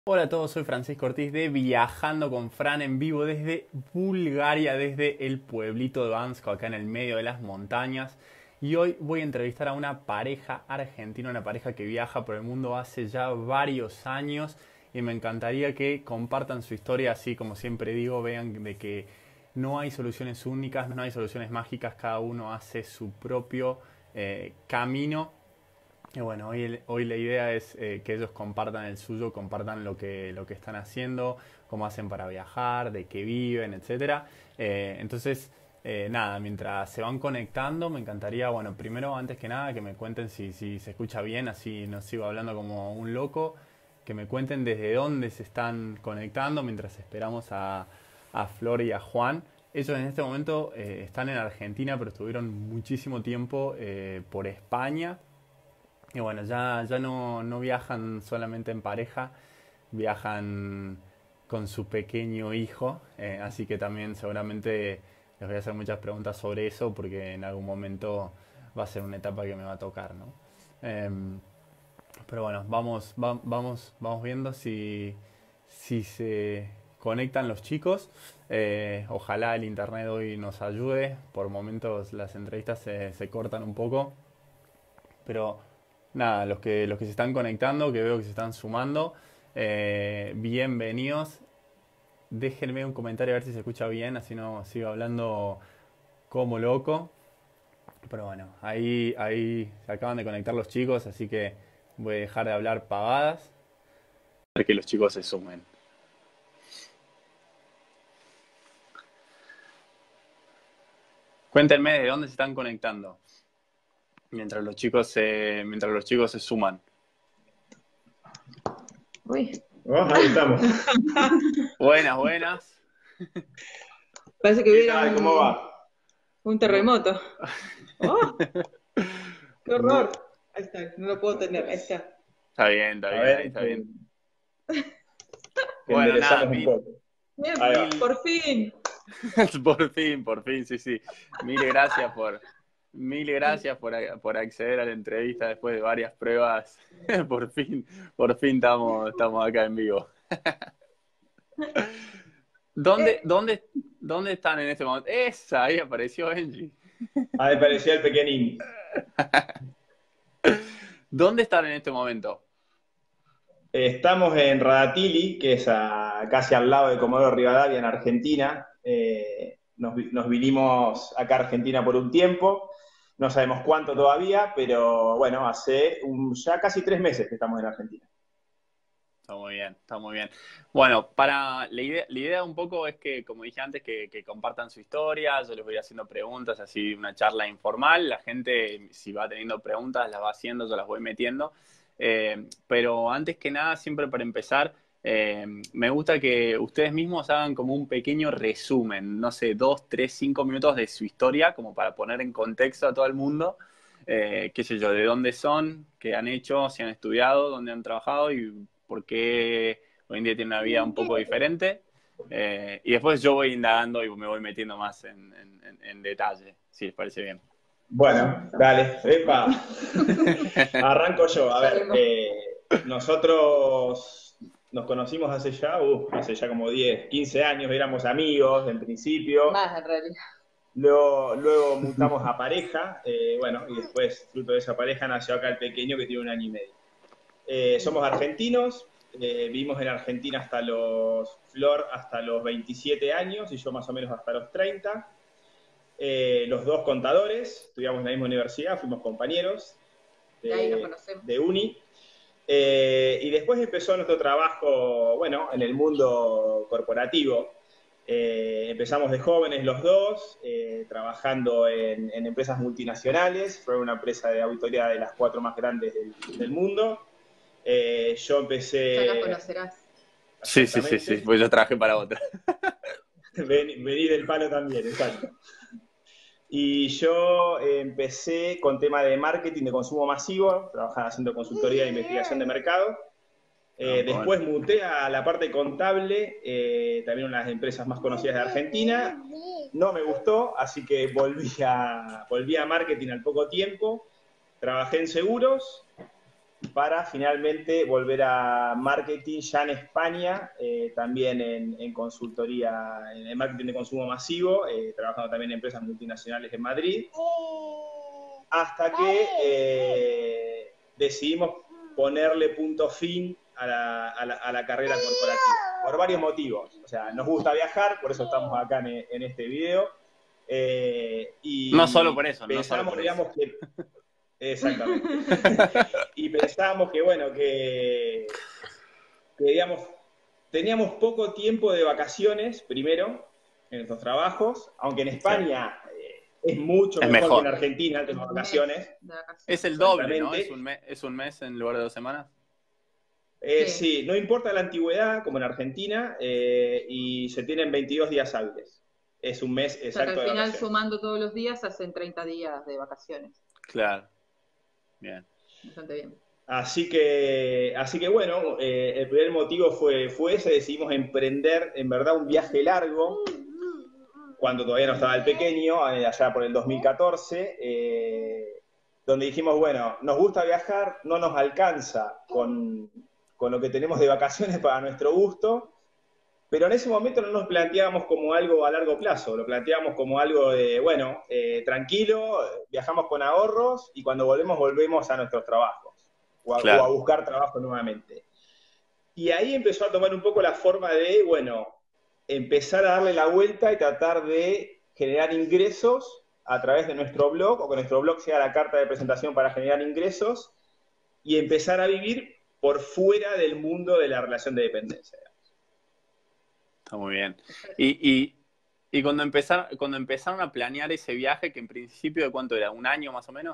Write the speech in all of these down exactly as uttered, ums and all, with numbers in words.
Hola a todos, soy Francisco Ortiz de Viajando con Fran en vivo desde Bulgaria, desde el pueblito de Bansko, acá en el medio de las montañas. Y hoy voy a entrevistar a una pareja argentina, una pareja que viaja por el mundo hace ya varios años. Y me encantaría que compartan su historia, así como siempre digo, vean de que no hay soluciones únicas, no hay soluciones mágicas, cada uno hace su propio eh, camino. Y bueno, hoy, hoy la idea es eh, que ellos compartan el suyo, compartan lo que, lo que están haciendo, cómo hacen para viajar, de qué viven, etcétera. Eh, entonces, eh, nada, mientras se van conectando, me encantaría, bueno, primero, antes que nada, que me cuenten si, si se escucha bien, así no sigo hablando como un loco, que me cuenten desde dónde se están conectando mientras esperamos a, a Flor y a Juan. Ellos en este momento eh, están en Argentina, pero estuvieron muchísimo tiempo eh, por España. Y bueno, ya, ya no, no viajan solamente en pareja, viajan con su pequeño hijo, eh, así que también seguramente les voy a hacer muchas preguntas sobre eso porque en algún momento va a ser una etapa que me va a tocar, ¿no? Em, pero bueno, vamos, va- vamos, vamos viendo si, si se conectan los chicos. Eh, ojalá el internet hoy nos ayude. Por momentos las entrevistas se, se cortan un poco. Pero nada, los que, los que se están conectando, que veo que se están sumando, eh, bienvenidos. Déjenme un comentario a ver si se escucha bien, así no sigo hablando como loco. Pero bueno, ahí, ahí se acaban de conectar los chicos, así que voy a dejar de hablar pavadas. Para que los chicos se sumen. Cuéntenme de dónde se están conectando mientras los chicos se, mientras los chicos se suman. Uy, Oh, ahí estamos. Buenas, buenas. parece que ¿Qué hubiera tal? ¿Cómo un, va? un Bu- terremoto. ¡Oh, qué bu- horror! Ahí está, no lo puedo tener, ahí está. Está bien, está A bien, ahí ver, está que, bien. que Bueno, nada, enderezamos un mil, poco. Bien, Ahí va. mil, por fin. por fin, por fin, sí, sí. Mil gracias por, mil Sí. gracias por, a- por acceder a la entrevista después de varias pruebas. Por fin, por fin estamos, estamos acá en vivo. ¿Dónde, Eh, dónde, dónde están en este momento? Esa, ahí apareció Angie. Ahí parecía el pequeñín. ¿Dónde están en este momento? Estamos en Radatili, que es a- casi al lado de Comodoro Rivadavia, en Argentina. Eh, nos, vi- nos vinimos acá a Argentina por un tiempo. No sabemos cuánto todavía, pero bueno, hace un- ya casi tres meses que estamos en Argentina. Está muy bien, está muy bien. Bueno, para la idea, la idea un poco es que, como dije antes, que, que compartan su historia, yo les voy haciendo preguntas, así una charla informal, la gente si va teniendo preguntas las va haciendo, yo las voy metiendo. Eh, pero antes que nada, siempre para empezar, eh, me gusta que ustedes mismos hagan como un pequeño resumen, no sé, dos, tres, cinco minutos de su historia, como para poner en contexto a todo el mundo. Eh, qué sé yo, de dónde son, qué han hecho, si han estudiado, dónde han trabajado y por qué hoy en día tienen una vida un poco diferente. Eh, y después yo voy indagando y me voy metiendo más en, en- en- en detalle, si les parece bien. Bueno, dale, epa. Arranco yo. A ya ver, mismo. eh, nosotros nos conocimos hace ya, uh, hace ya como diez, quince años, éramos amigos en principio. Más en realidad. Luego, luego mutamos a pareja, eh, bueno, y después, fruto de esa pareja, nació acá el pequeño que tiene un año y medio. Eh, somos argentinos, eh, vivimos en Argentina hasta los, Flor hasta los veintisiete años y yo más o menos hasta los treinta. Eh, los dos contadores, estudiamos en la misma universidad, fuimos compañeros De ahí nos de, conocemos. de uni. Eh, y después empezó nuestro trabajo, bueno, en el mundo corporativo. Eh, empezamos de jóvenes los dos, eh, trabajando en, en, empresas multinacionales. Fue una empresa de auditoría de las cuatro más grandes del, del mundo. Eh, yo Ya las empecé conocerás. Sí, sí, sí, sí, exactamente. pues yo trabajé para otra. Ven, vení del palo también, exacto. Y yo eh, empecé con tema de marketing de consumo masivo, trabajaba haciendo consultoría de investigación de mercado. Ah, Eh, bueno. después muté a la parte contable, eh, también una de las empresas más conocidas de Argentina. No me gustó, así que volví a, volví a marketing al poco tiempo. Trabajé en seguros, para finalmente volver a marketing ya en España, eh, también en, en consultoría, en marketing de consumo masivo, eh, trabajando también en empresas multinacionales en Madrid, hasta que eh, decidimos ponerle punto fin a la, a, la, a la carrera corporativa, por varios motivos. O sea, nos gusta viajar, por eso estamos acá en, en este video, eh, y no solo por eso, pensamos, no solo por digamos, eso. que... Exactamente. Y pensábamos que, bueno, que, que, digamos, teníamos poco tiempo de vacaciones, primero, en nuestros trabajos, aunque en España sí. eh, es mucho es mejor, mejor que en Argentina, tenemos vacaciones. Es el doble, ¿no? Es un, mes, es un mes en lugar de dos semanas. Eh, sí. sí, no importa la antigüedad, como en Argentina, eh, y se tienen veintidós días hábiles. Es un mes exacto. O sea, que al de final, vacaciones. sumando todos los días, hacen treinta días de vacaciones. Claro. Bien. Bastante bien. Así que, así que bueno, eh, el primer motivo fue, fue ese, decidimos emprender en verdad un viaje largo, cuando todavía no estaba el pequeño, allá por el dos mil catorce, eh, donde dijimos, bueno, nos gusta viajar, no nos alcanza con, con lo que tenemos de vacaciones para nuestro gusto, pero en ese momento no nos planteábamos como algo a largo plazo, lo planteábamos como algo de, bueno, eh, tranquilo, viajamos con ahorros y cuando volvemos, volvemos a nuestros trabajos o a, claro. o a buscar trabajo nuevamente. Y ahí empezó a tomar un poco la forma de, bueno, empezar a darle la vuelta y tratar de generar ingresos a través de nuestro blog, o que nuestro blog sea la carta de presentación para generar ingresos y empezar a vivir por fuera del mundo de la relación de dependencia. Está muy bien. Y, y, y cuando, empezaron, cuando empezaron a planear ese viaje, que en principio, ¿de cuánto era? ¿Un año más o menos?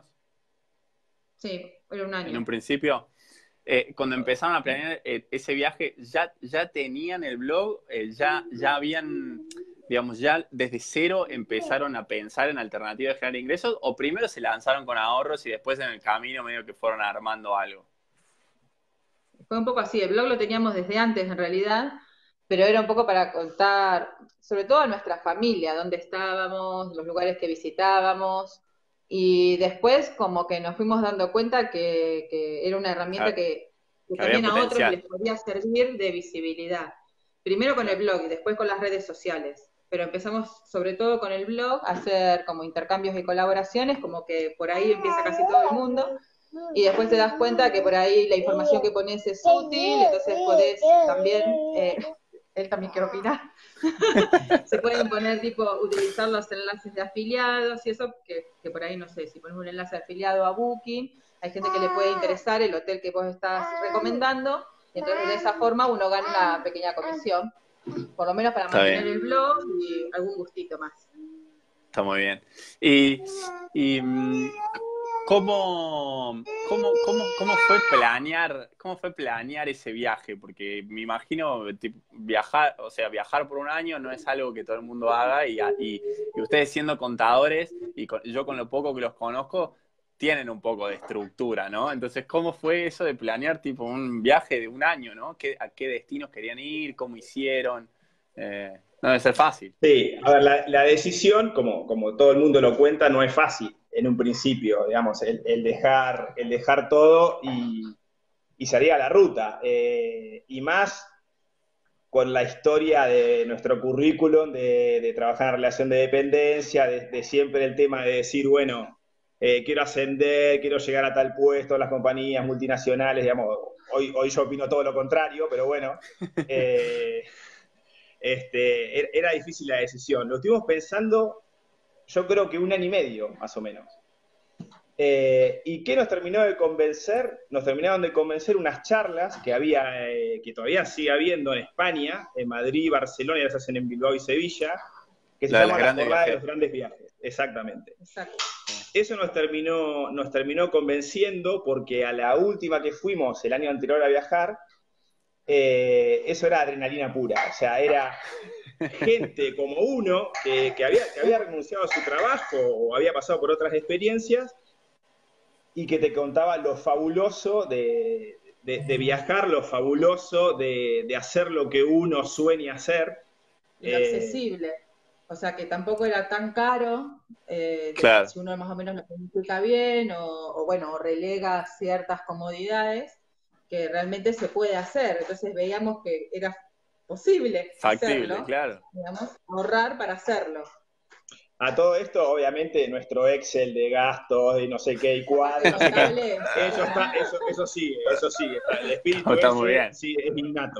Sí, era un año. En un principio. Eh, cuando empezaron a planear eh, ese viaje, ¿ya, ya tenían el blog? Eh, ya, ¿Ya habían, digamos, ya desde cero empezaron a pensar en alternativas de generar ingresos? ¿O primero se lanzaron con ahorros y después en el camino medio que fueron armando algo? Fue un poco así. El blog lo teníamos desde antes, en realidad, pero era un poco para contar, sobre todo a nuestra familia, dónde estábamos, los lugares que visitábamos, y después como que nos fuimos dando cuenta que, que era una herramienta que, que, que también a otros les podía servir de visibilidad. Primero con el blog y después con las redes sociales, pero empezamos sobre todo con el blog a hacer como intercambios y colaboraciones, como que por ahí empieza casi todo el mundo, y después te das cuenta que por ahí la información que pones es útil, entonces podés también... Eh, él también quiere opinar. Se pueden poner, tipo, utilizar los enlaces de afiliados y eso, que, que por ahí, no sé, si pones un enlace de afiliado a Booking, hay gente que le puede interesar el hotel que vos estás recomendando, y entonces de esa forma uno gana una pequeña comisión, por lo menos para Está mantener bien. el blog y algún gustito más. Está muy bien. Y... y ¿Cómo, cómo, cómo, ¿Cómo fue planear, cómo fue planear ese viaje? Porque me imagino tipo, viajar, o sea, viajar por un año no es algo que todo el mundo haga y, y, y ustedes siendo contadores y con, yo con lo poco que los conozco tienen un poco de estructura, ¿no? Entonces, ¿cómo fue eso de planear tipo un viaje de un año, ¿no? ¿Qué, ¿A qué destinos querían ir? ¿Cómo hicieron? Eh, no debe ser fácil. Sí, a ver, la, la decisión, como, como todo el mundo lo cuenta, no es fácil en un principio, digamos, el, el, dejar, el dejar todo y, y salir a la ruta. Eh, y más con la historia de nuestro currículum, de, de trabajar en relación de dependencia, de, de siempre el tema de decir, bueno, eh, quiero ascender, quiero llegar a tal puesto, las compañías multinacionales, digamos, hoy, hoy yo opino todo lo contrario, pero bueno, eh, este, era difícil la decisión. Lo estuvimos pensando... yo creo que un año y medio, más o menos. Eh, ¿Y qué nos terminó de convencer? Nos terminaron de convencer unas charlas que había, eh, que todavía sigue habiendo en España, en Madrid, Barcelona, y las hacen en Bilbao y Sevilla, que se la llaman las la Jornada viajes. de los Grandes Viajes. Exactamente. Exacto. Eso nos terminó, nos terminó convenciendo porque a la última que fuimos, el año anterior a viajar, eh, eso era adrenalina pura. O sea, era... gente como uno que, que, había, que había renunciado a su trabajo o había pasado por otras experiencias y que te contaba lo fabuloso de, de, de viajar, lo fabuloso de, de hacer lo que uno sueña hacer. Y lo eh, accesible. O sea que tampoco era tan caro, eh, de- Claro, si uno más o menos lo planifica bien o, o bueno, o relega ciertas comodidades que realmente se puede hacer. Entonces veíamos que era posible factible, hacerlo, claro. digamos, ahorrar para hacerlo. A todo esto, obviamente, nuestro Excel de gastos y no sé qué y La parte cuál, no sé qué, contable, eso está, eso, eso sigue, eso sigue. Está, el espíritu Está muy ese bien. sí es innato.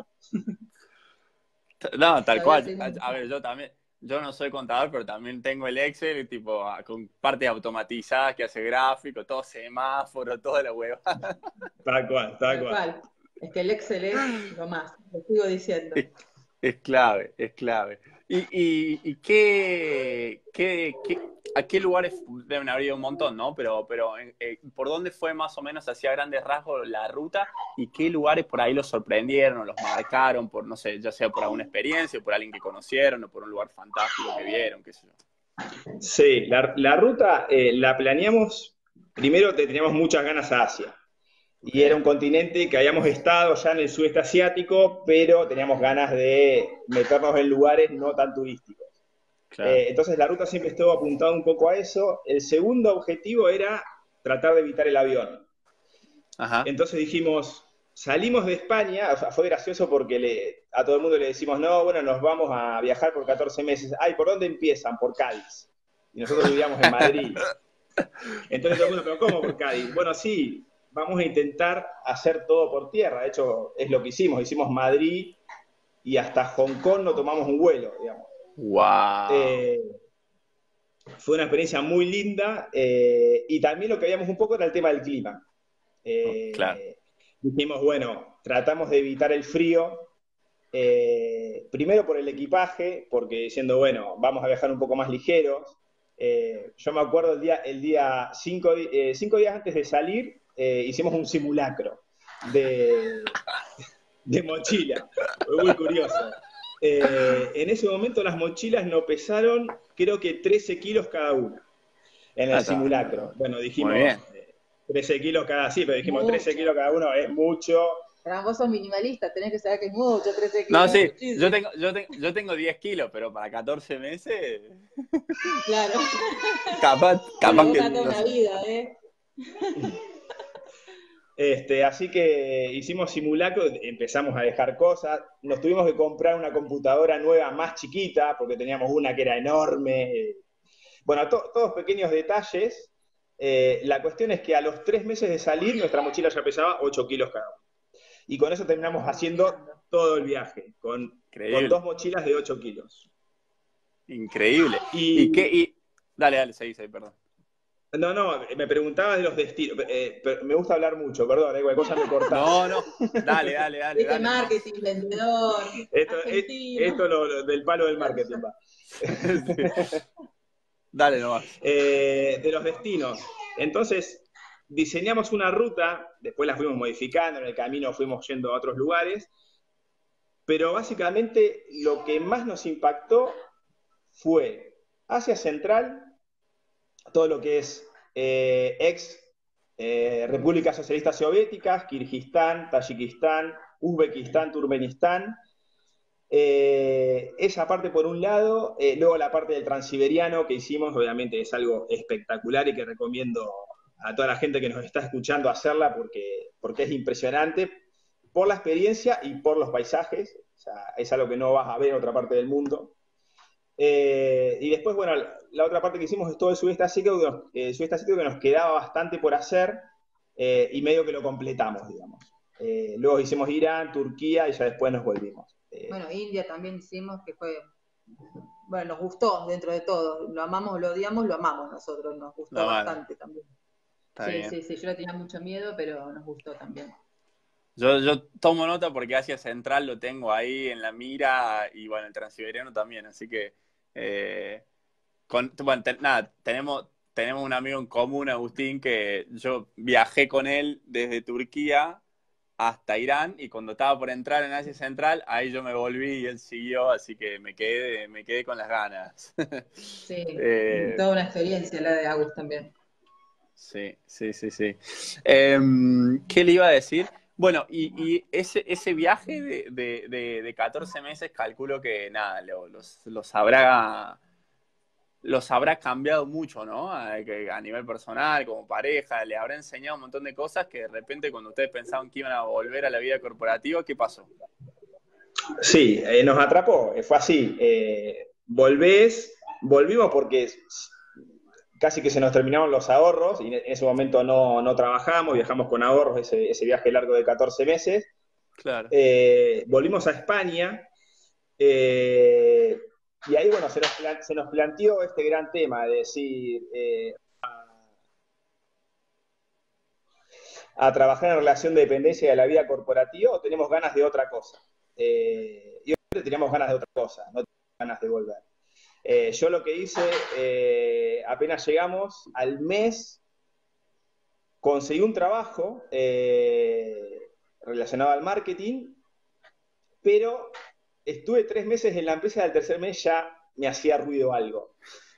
No, tal todavía cual. tengo. A, a ver, yo también, yo no soy contador, pero también tengo el Excel, y tipo, a- con partes automatizadas que hace gráfico, todo semáforo, toda la hueva. Tal cual, tal Tal cual. cual. Es que el Excel es lo más, lo sigo diciendo. Es, es clave, es clave. ¿Y, y, y qué, qué, qué- a qué lugares deben haber ido un montón, ¿no? Pero, pero eh, ¿por dónde fue más o menos hacia grandes rasgos la ruta? ¿Y qué lugares por ahí los sorprendieron o los marcaron por, no sé, ya sea por alguna experiencia, o por alguien que conocieron, o por un lugar fantástico que vieron, qué sé yo? Sí, la, la ruta eh, la planeamos, primero te teníamos muchas ganas a Asia. Ok, Y era un continente que habíamos estado ya en el sudeste asiático, pero teníamos ganas de meternos en lugares no tan turísticos. claro. Eh, entonces la ruta siempre estuvo apuntada un poco a eso. El segundo objetivo era tratar de evitar el avión. Ajá. Entonces dijimos, salimos de España, o sea, fue gracioso porque le, a todo el mundo le decimos, no, bueno, nos vamos a viajar por catorce meses. Ay, ¿por dónde empiezan? Por Cádiz. Y nosotros vivíamos en Madrid. Entonces todo el mundo, ¿pero cómo por Cádiz? Bueno, sí, vamos a intentar hacer todo por tierra. De hecho, es lo que hicimos. Hicimos Madrid y hasta Hong Kong no tomamos un vuelo, digamos. Wow. Eh, Fue una experiencia muy linda eh, y también lo que veíamos un poco era el tema del clima. Oh, claro. Eh, Dijimos, bueno, tratamos de evitar el frío, eh, primero por el equipaje, porque diciendo, bueno, vamos a viajar un poco más ligeros. Eh, yo me acuerdo el día, el día cinco, eh, cinco días antes de salir, eh, hicimos un simulacro de, de mochila. Fue muy curioso. Eh, en ese momento las mochilas no pesaron, creo que trece kilos cada una en Ah, el está. simulacro. Bueno, Muy bien. dijimos eh, trece kilos cada, sí, pero dijimos trece Mucho. kilos cada uno es mucho. Pero vos sos minimalista, tenés que saber que es mucho, trece No, kilos, es sí, yo muchísimo. tengo, yo tengo, yo tengo diez kilos, pero para catorce meses, Claro. capaz, Para capaz vos que, toda no una sé. vida, ¿eh? Este, así que hicimos simulacro, empezamos a dejar cosas, nos tuvimos que comprar una computadora nueva más chiquita, porque teníamos una que era enorme. Bueno, to- todos pequeños detalles. Eh, la cuestión es que a los tres meses de salir, nuestra mochila ya pesaba ocho kilos cada uno. Y con eso terminamos haciendo Tremendo. todo el viaje, con, con Increíble, dos mochilas de ocho kilos. increíble. ¿Y qué? Y Y... Dale, dale, seguí, seguí, perdón. no, no, me preguntabas de los destinos. Eh, pero me gusta hablar mucho, perdón, eh, cualquier cosa me cortás. No, no, dale, dale, dale, Viste, dale nomás. marketing, vendedor, Esto, es- esto argentino. lo, lo del palo del marketing va. Sí, dale nomás. Eh, de los destinos. Entonces, diseñamos una ruta, después la fuimos modificando, en el camino fuimos yendo a otros lugares, pero básicamente lo que más nos impactó fue Asia Central, todo lo que es eh, ex eh, repúblicas socialistas soviéticas, Kirguistán, Tayikistán, Uzbekistán, Turkmenistán. Eh, esa parte por un lado, eh, luego la parte del transiberiano que hicimos, obviamente es algo espectacular y que recomiendo a toda la gente que nos está escuchando hacerla porque, porque es impresionante por la experiencia y por los paisajes. O sea, es algo que no vas a ver en otra parte del mundo. Eh, y después, bueno, la otra parte que hicimos es todo el sudeste asiático, que nos, eh, sudeste asiático que nos quedaba bastante por hacer eh, y medio que lo completamos, digamos. Eh, luego hicimos Irán, Turquía y ya después nos volvimos. Eh, Bueno, India también hicimos, que fue, bueno, nos gustó dentro de todo. Lo amamos, lo odiamos, lo amamos nosotros, nos gustó La mano, bastante también. está Sí, bien. sí, sí, yo le tenía mucho miedo, pero nos gustó también. Yo, yo tomo nota porque Asia Central lo tengo ahí en la mira y bueno, el Transiberiano también, así que eh, con, bueno, te- nada, tenemos, tenemos un amigo en común, Agustín, que yo viajé con él desde Turquía hasta Irán y cuando estaba por entrar en Asia Central, ahí yo me volví y él siguió, así que me quedé, me quedé con las ganas. Sí, Eh, toda una experiencia la de Agus también. sí, sí, sí, sí. Em, ¿qué le iba a decir? Bueno, y, y ese, ese viaje de, de, de, de catorce meses, calculo que nada, lo- los, los habrá. los habrá cambiado mucho, ¿no? A, que a nivel personal, como pareja, les habrá enseñado un montón de cosas que de repente cuando ustedes pensaban que iban a volver a la vida corporativa, ¿qué pasó? Sí, eh, nos atrapó, eh, fue así. Eh, volvés, volvimos porque casi que se nos terminaron los ahorros y en ese momento no, no trabajamos, viajamos con ahorros ese, ese viaje largo de catorce meses. Claro. Eh, volvimos a España eh, y ahí, bueno, se nos, se nos planteó este gran tema de decir, eh, a trabajar en relación de dependencia de la vida corporativa o tenemos ganas de otra cosa. Eh, y obviamente teníamos ganas de otra cosa, no teníamos ganas de volver. Eh, yo lo que hice, eh, apenas llegamos al mes, conseguí un trabajo eh, relacionado al marketing, pero estuve tres meses en la empresa y al tercer mes ya me hacía ruido algo.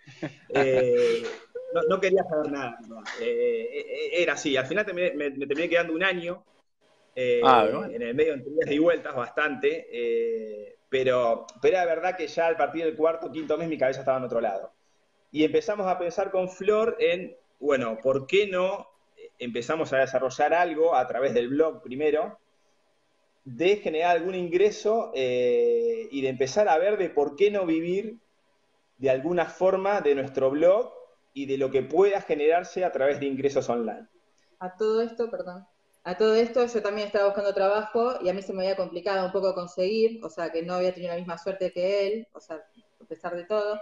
Eh, no, no quería saber nada. No. Eh, era así. Al final me, me, me terminé quedando un año eh, ah, bueno. en el medio entre idas y vueltas bastante, eh, pero, pero era verdad que ya a partir del cuarto, quinto mes mi cabeza estaba en otro lado. Y empezamos a pensar con Flor en, bueno, ¿por qué no empezamos a desarrollar algo a través del blog primero, de generar algún ingreso eh, y de empezar a ver de por qué no vivir de alguna forma de nuestro blog y de lo que pueda generarse a través de ingresos online? A todo esto, perdón, a todo esto yo también estaba buscando trabajo y a mí se me había complicado un poco conseguir, o sea, que no había tenido la misma suerte que él, o sea, a pesar de todo.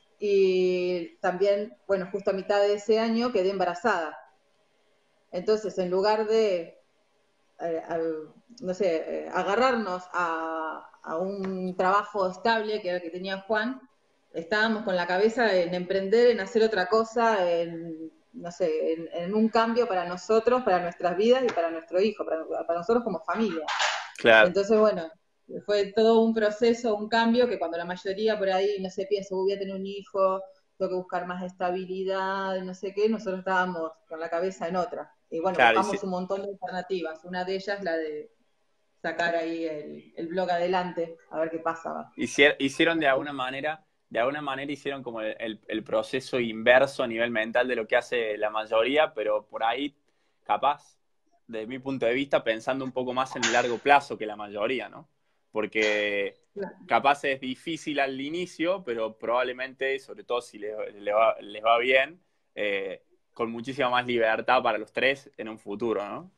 Y también, bueno, justo a mitad de ese año quedé embarazada. Entonces, en lugar de, eh, al, no sé, eh, agarrarnos a, a un trabajo estable, que era el que tenía Juan, estábamos con la cabeza en emprender, en hacer otra cosa, en, no sé, en, en un cambio para nosotros, para nuestras vidas y para nuestro hijo, para, para nosotros como familia. Claro. Entonces, bueno, fue todo un proceso, un cambio, que cuando la mayoría por ahí, no sé, piensa, voy a tener un hijo, tengo que buscar más estabilidad, no sé qué, nosotros estábamos con la cabeza en otra. Y bueno, claro, buscamos y sí. un montón de alternativas. Una de ellas, la de sacar ahí el, el blog adelante, a ver qué pasaba. Hicieron de alguna manera, de alguna manera hicieron como el, el, el proceso inverso a nivel mental de lo que hace la mayoría, pero por ahí, capaz, desde mi punto de vista, pensando un poco más en el largo plazo que la mayoría, ¿no? Porque capaz es difícil al inicio, pero probablemente, sobre todo si les, les, va, les va bien, eh, con muchísima más libertad para los tres en un futuro, ¿no?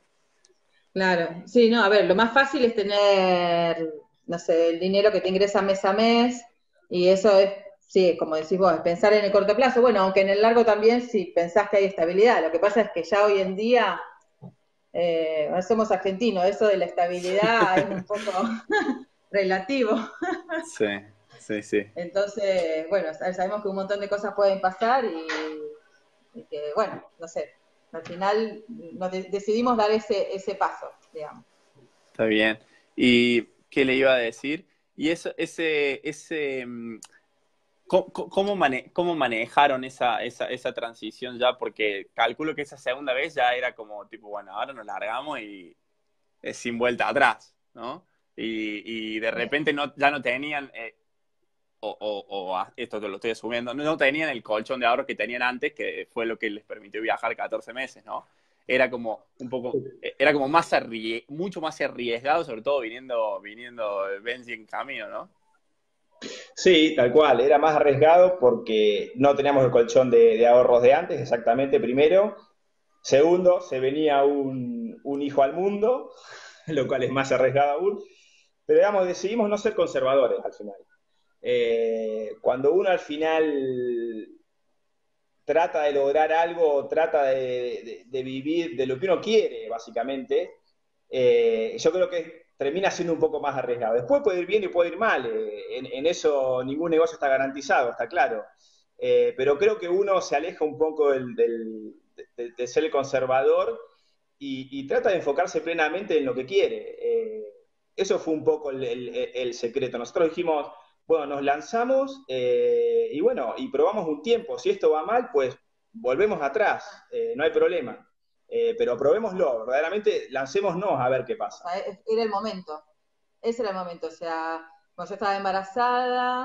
Claro, sí, no, a ver, lo más fácil es tener, no sé, el dinero que te ingresa mes a mes, y eso es, sí, como decís vos, pensar en el corto plazo. Bueno, aunque en el largo también, si pensás que hay estabilidad. Lo que pasa es que ya hoy en día eh, somos argentinos, eso de la estabilidad es un poco relativo. Sí, sí, sí. Entonces, bueno, sabemos que un montón de cosas pueden pasar y, y que, bueno, no sé, al final nos de decidimos dar ese, ese paso, digamos. Está bien. ¿Y qué le iba a decir? Y eso, ese, ese, ¿cómo, cómo, mane cómo manejaron esa, esa, esa transición ya? Porque calculo que esa segunda vez ya era como, tipo, bueno, ahora nos largamos y es sin vuelta atrás, ¿no? Y, y de repente no, ya no tenían, eh, o, o, o esto te lo estoy asumiendo, no, no tenían el colchón de ahorros que tenían antes, que fue lo que les permitió viajar catorce meses, ¿no? Era como un poco, era como más arrie mucho más arriesgado, sobre todo viniendo, viniendo Benji en camino, ¿no? Sí, tal cual, era más arriesgado porque no teníamos el colchón de, de ahorros de antes, exactamente, primero. Segundo, se venía un, un hijo al mundo, lo cual es más arriesgado aún. Pero digamos, decidimos no ser conservadores al final. Eh, cuando uno al final trata de lograr algo, trata de, de, de vivir de lo que uno quiere, básicamente, eh, yo creo que termina siendo un poco más arriesgado. Después puede ir bien y puede ir mal, eh, en, en eso ningún negocio está garantizado, está claro. Eh, pero creo que uno se aleja un poco del, del, de, de ser el conservador y, y trata de enfocarse plenamente en lo que quiere. Eh, eso fue un poco el, el, el secreto. Nosotros dijimos, bueno, nos lanzamos eh, y bueno, y probamos un tiempo. Si esto va mal, pues volvemos atrás, eh, no hay problema. Eh, pero probémoslo, verdaderamente lancémonos a ver qué pasa. O sea, era el momento, ese era el momento. O sea, cuando yo estaba embarazada,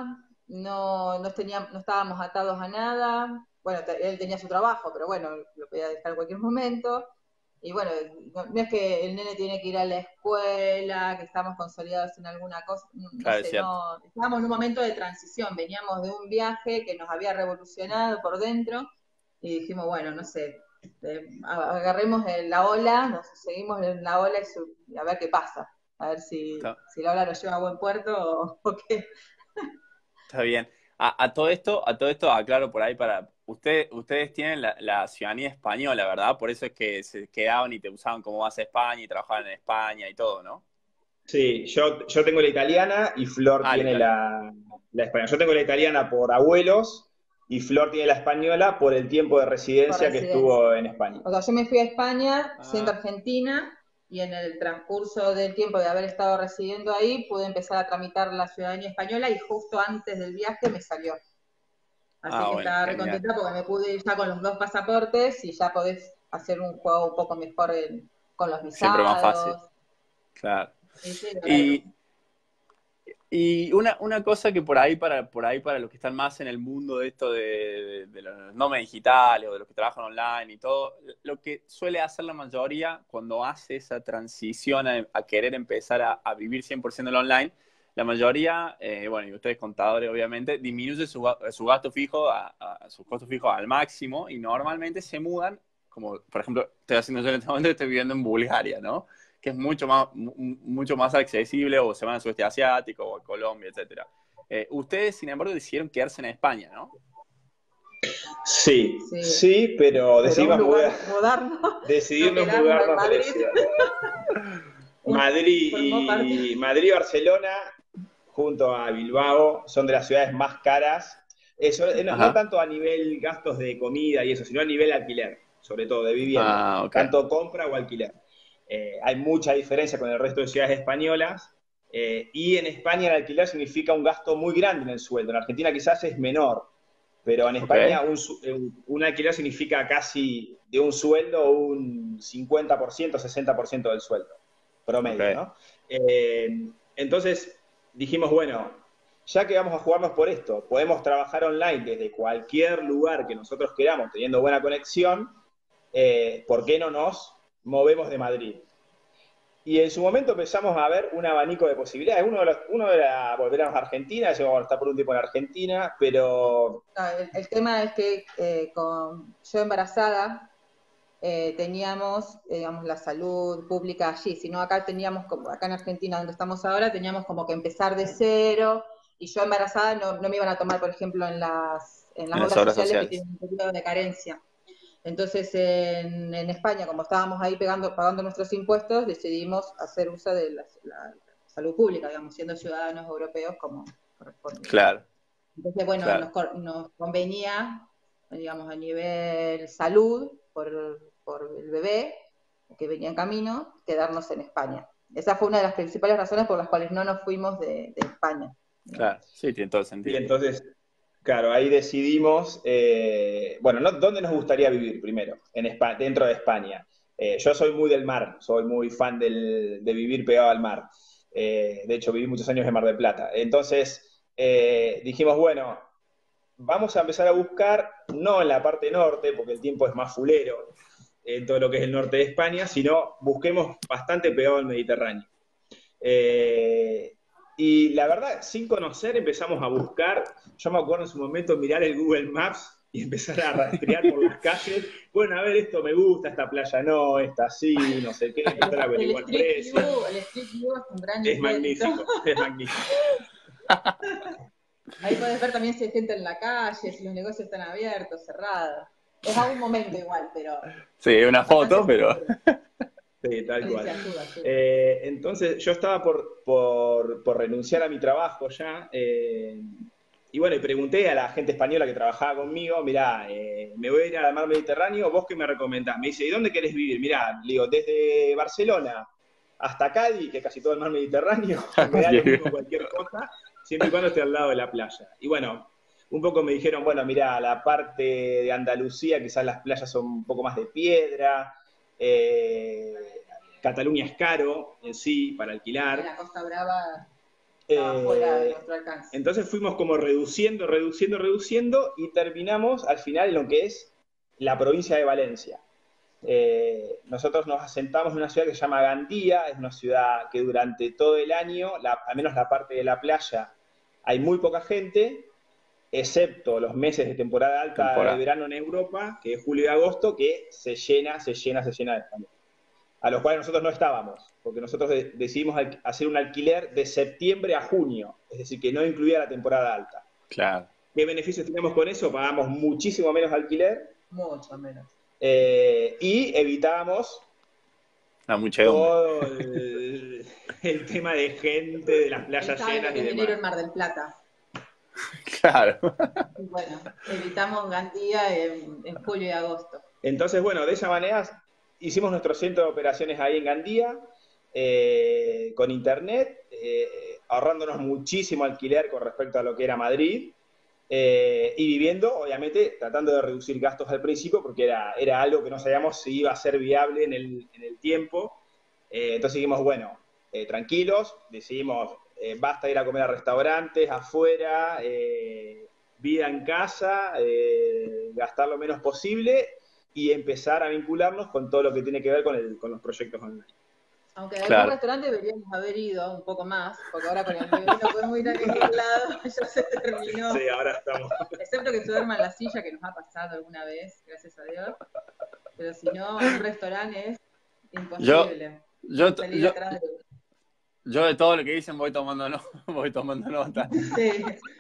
no, no, teníamos, no estábamos atados a nada. Bueno, él tenía su trabajo, pero bueno, lo podía dejar en cualquier momento. Y bueno, no, no es que el nene tiene que ir a la escuela, que estamos consolidados en alguna cosa, no, no Claro, es sé, cierto. no, estábamos en un momento de transición, veníamos de un viaje que nos había revolucionado por dentro y dijimos, bueno, no sé, eh, agarremos la ola, nos seguimos en la ola y, su, y a ver qué pasa, a ver si, Está, si la ola nos lleva a buen puerto o, o qué. está bien. A, a todo esto, a todo esto, aclaro por ahí para. Usted, ustedes tienen la, la ciudadanía española, ¿verdad? Por eso es que se quedaban y te usaban como base a España y trabajaban en España y todo, ¿no? Sí, yo, yo tengo la italiana y Flor Ah, la tiene Italia. la, la española. Yo tengo la italiana por abuelos y Flor tiene la española por el tiempo de Por residencia que residencia. estuvo en España. O sea, yo me fui a España siendo Ah, argentina y en el transcurso del tiempo de haber estado residiendo ahí pude empezar a tramitar la ciudadanía española y justo antes del viaje me salió. Así ah, que bueno, estaba re genial. contenta porque me pude ir ya con los dos pasaportes y ya podés hacer un juego un poco mejor en, con los Siempre más fácil, visados. claro. Sí, sí, la verdad que Y, sí. y una, una cosa que por ahí para, por ahí para los que están más en el mundo de esto de, de, de los nómadas digitales o de los que trabajan online y todo, lo que suele hacer la mayoría cuando hace esa transición a, a querer empezar a, a vivir cien por ciento en el online, la mayoría, eh, bueno, y ustedes contadores obviamente, disminuye su, su gasto fijo, a, a, sus costos fijos al máximo y normalmente se mudan, como por ejemplo estoy haciendo yo en este momento, estoy viviendo en Bulgaria, ¿no? Que es mucho más, mucho más accesible, o se van al sudeste asiático, o a Colombia, etcétera. Eh, ustedes, sin embargo, decidieron quedarse en España, ¿no? Sí, Sí, sí, pero pero un decidimos lugar, mudar, mudarnos, no decidimos quedarnos en mudarnos de Madrid, ciudad. un, Madrid formó parte. y Madrid y Barcelona, junto a Bilbao, son de las ciudades más caras. Eso, eh, no, no Ajá. tanto a nivel gastos de comida y eso, sino a nivel alquiler, sobre todo de vivienda, Ah, ok. tanto compra o alquiler. Eh, hay mucha diferencia con el resto de ciudades españolas eh, y en España el alquiler significa un gasto muy grande en el sueldo. En Argentina quizás es menor, pero en Ok. España un, un, un alquiler significa casi de un sueldo un cincuenta por ciento, sesenta por ciento del sueldo Ok. promedio, ¿no? Eh, entonces dijimos, bueno, ya que vamos a jugarnos por esto, podemos trabajar online desde cualquier lugar que nosotros queramos, teniendo buena conexión, eh, ¿por qué no nos movemos de Madrid? Y en su momento empezamos a ver un abanico de posibilidades. Uno, de los, uno era volver a Argentina, llegamos a estar por un tiempo en Argentina, pero... No, el, el, tema es que eh, con, yo embarazada eh, teníamos, eh, digamos, la salud pública allí, sino acá teníamos, como acá en Argentina donde estamos ahora, teníamos como que empezar de cero, y yo embarazada no, no me iban a tomar, por ejemplo, en las, en las En las obras obras sociales que sociales. tienen un periodo de carencia. Entonces, en, en España, como estábamos ahí pegando, pagando nuestros impuestos, decidimos hacer uso de la, la salud pública, digamos, siendo ciudadanos europeos como corresponde. Claro, Entonces, bueno, claro. nos, nos convenía, digamos, a nivel salud, por, por el bebé que venía en camino, quedarnos en España. Esa fue una de las principales razones por las cuales no nos fuimos de, de España, Claro. digamos. Sí, tiene todo el Y sentido. entonces, claro, ahí decidimos, eh, bueno, no, ¿dónde nos gustaría vivir primero? En España, dentro de España. Eh, yo soy muy del mar, soy muy fan del, de vivir pegado al mar. Eh, de hecho, viví muchos años en Mar del Plata. Entonces, eh, dijimos, bueno, vamos a empezar a buscar, no en la parte norte, porque el tiempo es más fulero, en todo lo que es el norte de España, sino busquemos bastante pegado al Mediterráneo. Eh, y la verdad, sin conocer, empezamos a buscar. Yo me acuerdo en su momento mirar el Google Maps y empezar a rastrear por las calles. Bueno, a ver, esto me gusta, esta playa no, esta sí, no sé qué, empezar a El, el averiguar Street precios. View, el Street View es un gran Es invento. magnífico, es magnífico. Ahí podés ver también si hay gente en la calle, si los negocios están abiertos, cerrados. Es a un momento igual, pero Sí, una bastante foto, pero. seguro. Sí, tal Sí, sí, cual. ayuda, ayuda. Eh, entonces yo estaba por, por, por, renunciar a mi trabajo ya, eh, y bueno, y pregunté a la gente española que trabajaba conmigo, mirá, eh, me voy a ir al mar Mediterráneo, ¿vos qué me recomendás? Me dice, ¿y dónde querés vivir? Mirá, le digo, desde Barcelona hasta Cádiz, que es casi todo el mar Mediterráneo, me da lo mismo cualquier cosa, siempre y cuando esté al lado de la playa. Y bueno, un poco me dijeron, bueno, mirá, la parte de Andalucía, quizás las playas son un poco más de piedra, eh, Cataluña es caro en sí para alquilar. La Costa Brava. estaba fuera de Eh, nuestro alcance. entonces fuimos como reduciendo, reduciendo, reduciendo y terminamos al final en lo que es la provincia de Valencia. Eh, nosotros nos asentamos en una ciudad que se llama Gandía, es una ciudad que durante todo el año, la, al menos la parte de la playa, hay muy poca gente, excepto los meses de temporada alta de Temporada. verano en Europa, que es julio y agosto, que se llena, se llena, se llena de españoles. A los cuales nosotros no estábamos, porque nosotros de decidimos hacer un alquiler de septiembre a junio, es decir, que no incluía la temporada alta. Claro. ¿Qué beneficios teníamos con eso? Pagamos muchísimo menos alquiler Mucho menos. eh, y evitábamos La muchedumbre. todo el, el tema de gente, de las playas Él sabe lo llenas que y es dinero en demás. Mar del Plata. Claro. Y bueno, evitamos Gandía en, en julio y agosto. Entonces, bueno, de esa manera hicimos nuestro centro de operaciones ahí en Gandía, eh, con internet, eh, ahorrándonos muchísimo alquiler con respecto a lo que era Madrid, eh, y viviendo, obviamente, tratando de reducir gastos al principio, porque era, era algo que no sabíamos si iba a ser viable en el, en el tiempo. Eh, entonces dijimos, bueno, eh, tranquilos, decidimos, eh, basta ir a comer a restaurantes, afuera, eh, vida en casa, eh, gastar lo menos posible y empezar a vincularnos con todo lo que tiene que ver con, el, con los proyectos online. Aunque en Claro. algún restaurante deberíamos haber ido un poco más, porque ahora con el bebé no podemos ir a ningún lado, ya se terminó. Sí, ahora estamos. Excepto que se duerma en la silla, que nos ha pasado alguna vez, gracias a Dios. Pero si no, en un restaurante es imposible. Yo, yo, salir yo, atrás de... yo de todo lo que dicen voy tomando, no, voy tomando nota. Sí.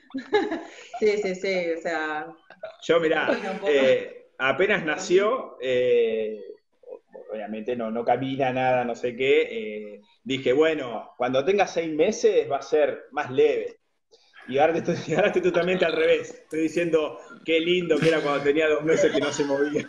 sí, sí, sí, o sea... Yo, mirá, eh, apenas nació, eh, obviamente no, no camina nada, no sé qué, eh, dije, bueno, cuando tenga seis meses va a ser más leve. Y ahora, te estoy, ahora estoy totalmente al revés. Estoy diciendo, qué lindo que era cuando tenía dos meses que no se movía.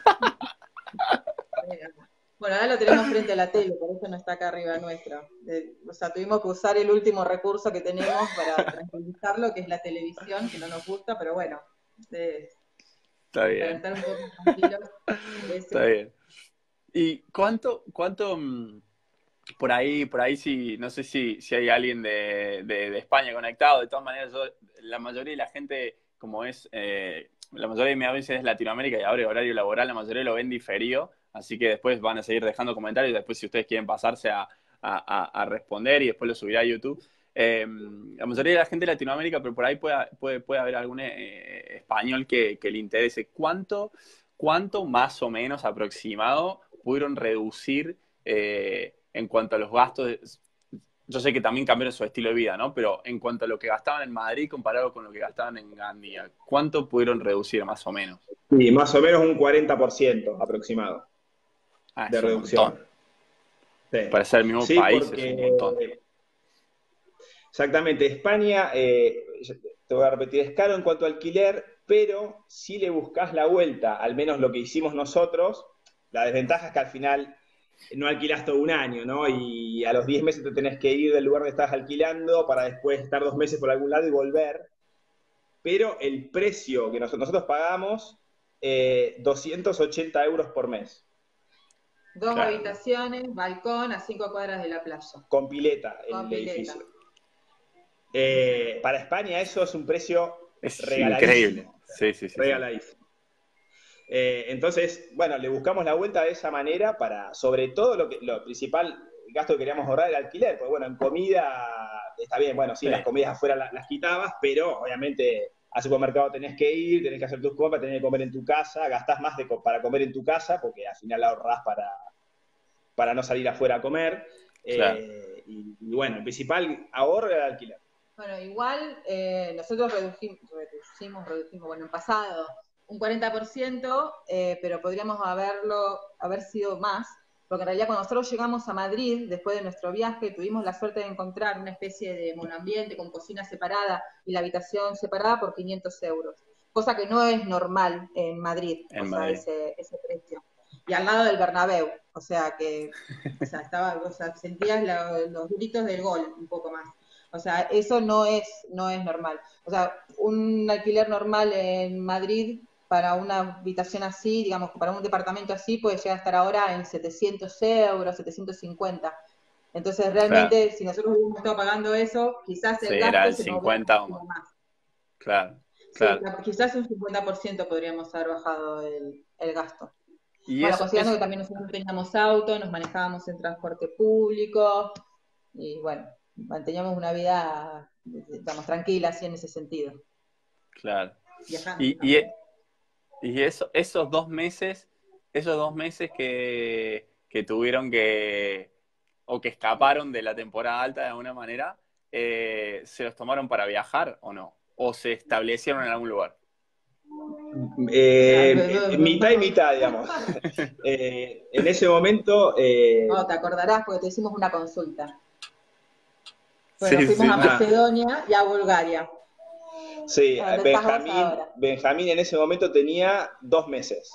Bueno, ahora lo tenemos frente a la tele, por eso no está acá arriba nuestro. Eh, o sea, tuvimos que usar el último recurso que tenemos para tranquilizarlo, que es la televisión, que no nos gusta, pero bueno. Eh, Está bien. Para estar un poco tranquilos. Está bien. ¿Y cuánto, cuánto mm, por ahí, por ahí sí, no sé si, si hay alguien de, de, de España conectado? De todas maneras, yo, la mayoría de la gente, como es, eh, la mayoría de mi audiencia es Latinoamérica y ahora horario laboral, la mayoría lo ven diferido, así que después van a seguir dejando comentarios, después si ustedes quieren pasarse a, a, a responder y después lo subirá a YouTube. Eh, la mayoría de la gente de Latinoamérica, pero por ahí puede, puede, puede haber algún eh, español que, que le interese. ¿Cuánto, cuánto más o menos aproximado pudieron reducir eh, en cuanto a los gastos? Yo sé que también cambiaron su estilo de vida, ¿no? Pero en cuanto a lo que gastaban en Madrid comparado con lo que gastaban en Gandía, ¿cuánto pudieron reducir más o menos? Sí, más o menos un cuarenta por ciento aproximado ah, de es un reducción. Montón. Sí. Para ser el mismo Sí, país porque, es un montón. Exactamente, España, eh, te voy a repetir, es caro en cuanto a alquiler, pero si le buscas la vuelta, al menos lo que hicimos nosotros, la desventaja es que al final no alquilás todo un año, ¿no? Y a los diez meses te tenés que ir del lugar donde estás alquilando para después estar dos meses por algún lado y volver. Pero el precio que nosotros, nosotros pagamos, eh, doscientos ochenta euros por mes. Dos Claro. habitaciones, balcón a cinco cuadras de la playa. Con pileta en Con el pileta. edificio. Eh, para España eso es un precio Es regaladísimo. increíble. Sí, sí, sí. Regaladísimo. Eh, entonces, bueno, le buscamos la vuelta de esa manera para, sobre todo, lo, que, lo principal, el gasto que queríamos ahorrar era alquiler, porque bueno, en comida, está bien, bueno, sí, Sí. las comidas afuera las, las quitabas, pero obviamente al supermercado tenés que ir, tenés que hacer tus compras, tenés que comer en tu casa, gastás más de, para comer en tu casa, porque al final ahorrás para, para no salir afuera a comer. Claro. Eh, y, y bueno, el principal ahorro era el alquiler. Bueno, igual eh, nosotros redujimos, reducimos, redujimos, bueno, en pasado un cuarenta por ciento, eh, pero podríamos haberlo, haber sido más, porque en realidad cuando nosotros llegamos a Madrid, después de nuestro viaje, tuvimos la suerte de encontrar una especie de monoambiente con cocina separada y la habitación separada por quinientos euros, cosa que no es normal en Madrid, En o Madrid. sea, ese, ese precio. Y al lado del Bernabéu, o sea que o sea, estaba, o sea, sentías la, los gritos del gol un poco más. O sea, eso no es, no es normal. O sea, un alquiler normal en Madrid para una habitación así, digamos, para un departamento así, puede llegar a estar ahora en setecientos euros, setecientos cincuenta. Entonces, Claro. realmente, si nosotros hubiéramos estado pagando eso, quizás Sí, el era gasto el se nos hubiera cincuenta o más. reducido más. Claro, Sí, claro. quizás un cincuenta por ciento podríamos haber bajado el, el gasto. Y Bueno, eso, considerando eso, que también nosotros teníamos auto, nos manejábamos en transporte público y bueno, manteníamos una vida, digamos, tranquila así en ese sentido, claro. viajando Y, y, también. y eso, esos dos meses, esos dos meses que, que tuvieron que, o que escaparon de la temporada alta de alguna manera, eh, ¿se los tomaron para viajar o no? ¿O se establecieron en algún lugar? Eh, mitad y mitad, digamos. Eh, en ese momento, eh, No, te acordarás porque te hicimos una consulta. Bueno, Sí, fuimos sí, a sí. nada, Macedonia y a Bulgaria. sí, ¿A dónde estás vos Benjamín, ahora? Benjamín en ese momento tenía dos meses.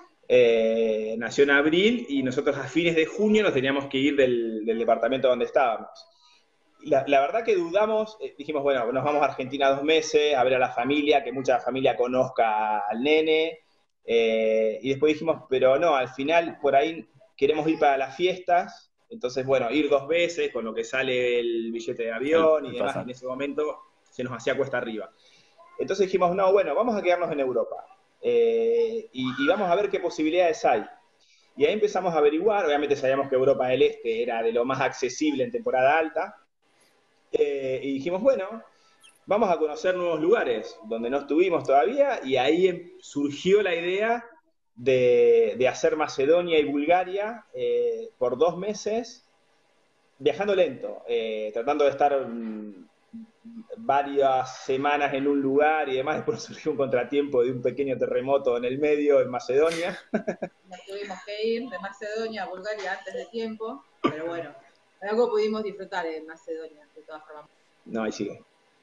Eh, nació en abril y nosotros a fines de junio nos teníamos que ir del, del departamento donde estábamos. La, la, verdad que dudamos, eh, dijimos, bueno, nos vamos a Argentina dos meses, a ver a la familia, que mucha familia conozca al nene, eh, y después dijimos, pero no, al final por ahí queremos ir para las fiestas, entonces, bueno, ir dos veces con lo que sale el billete de El, avión y el demás, en pasaje. ese momento se nos hacía cuesta arriba. Entonces dijimos, no, bueno, vamos a quedarnos en Europa, eh, y, y vamos a ver qué posibilidades hay. Y ahí empezamos a averiguar, obviamente sabíamos que Europa del Este era de lo más accesible en temporada alta, eh, y dijimos, bueno, vamos a conocer nuevos lugares donde no estuvimos todavía, y ahí surgió la idea de, de hacer Macedonia y Bulgaria eh, por dos meses, viajando lento, eh, tratando de estar um, varias semanas en un lugar y demás. Después surgió un contratiempo de un pequeño terremoto en el medio, en Macedonia. Nos tuvimos que ir de Macedonia a Bulgaria antes de tiempo, pero bueno, algo pudimos disfrutar en Macedonia, de todas formas. No, ahí sigue.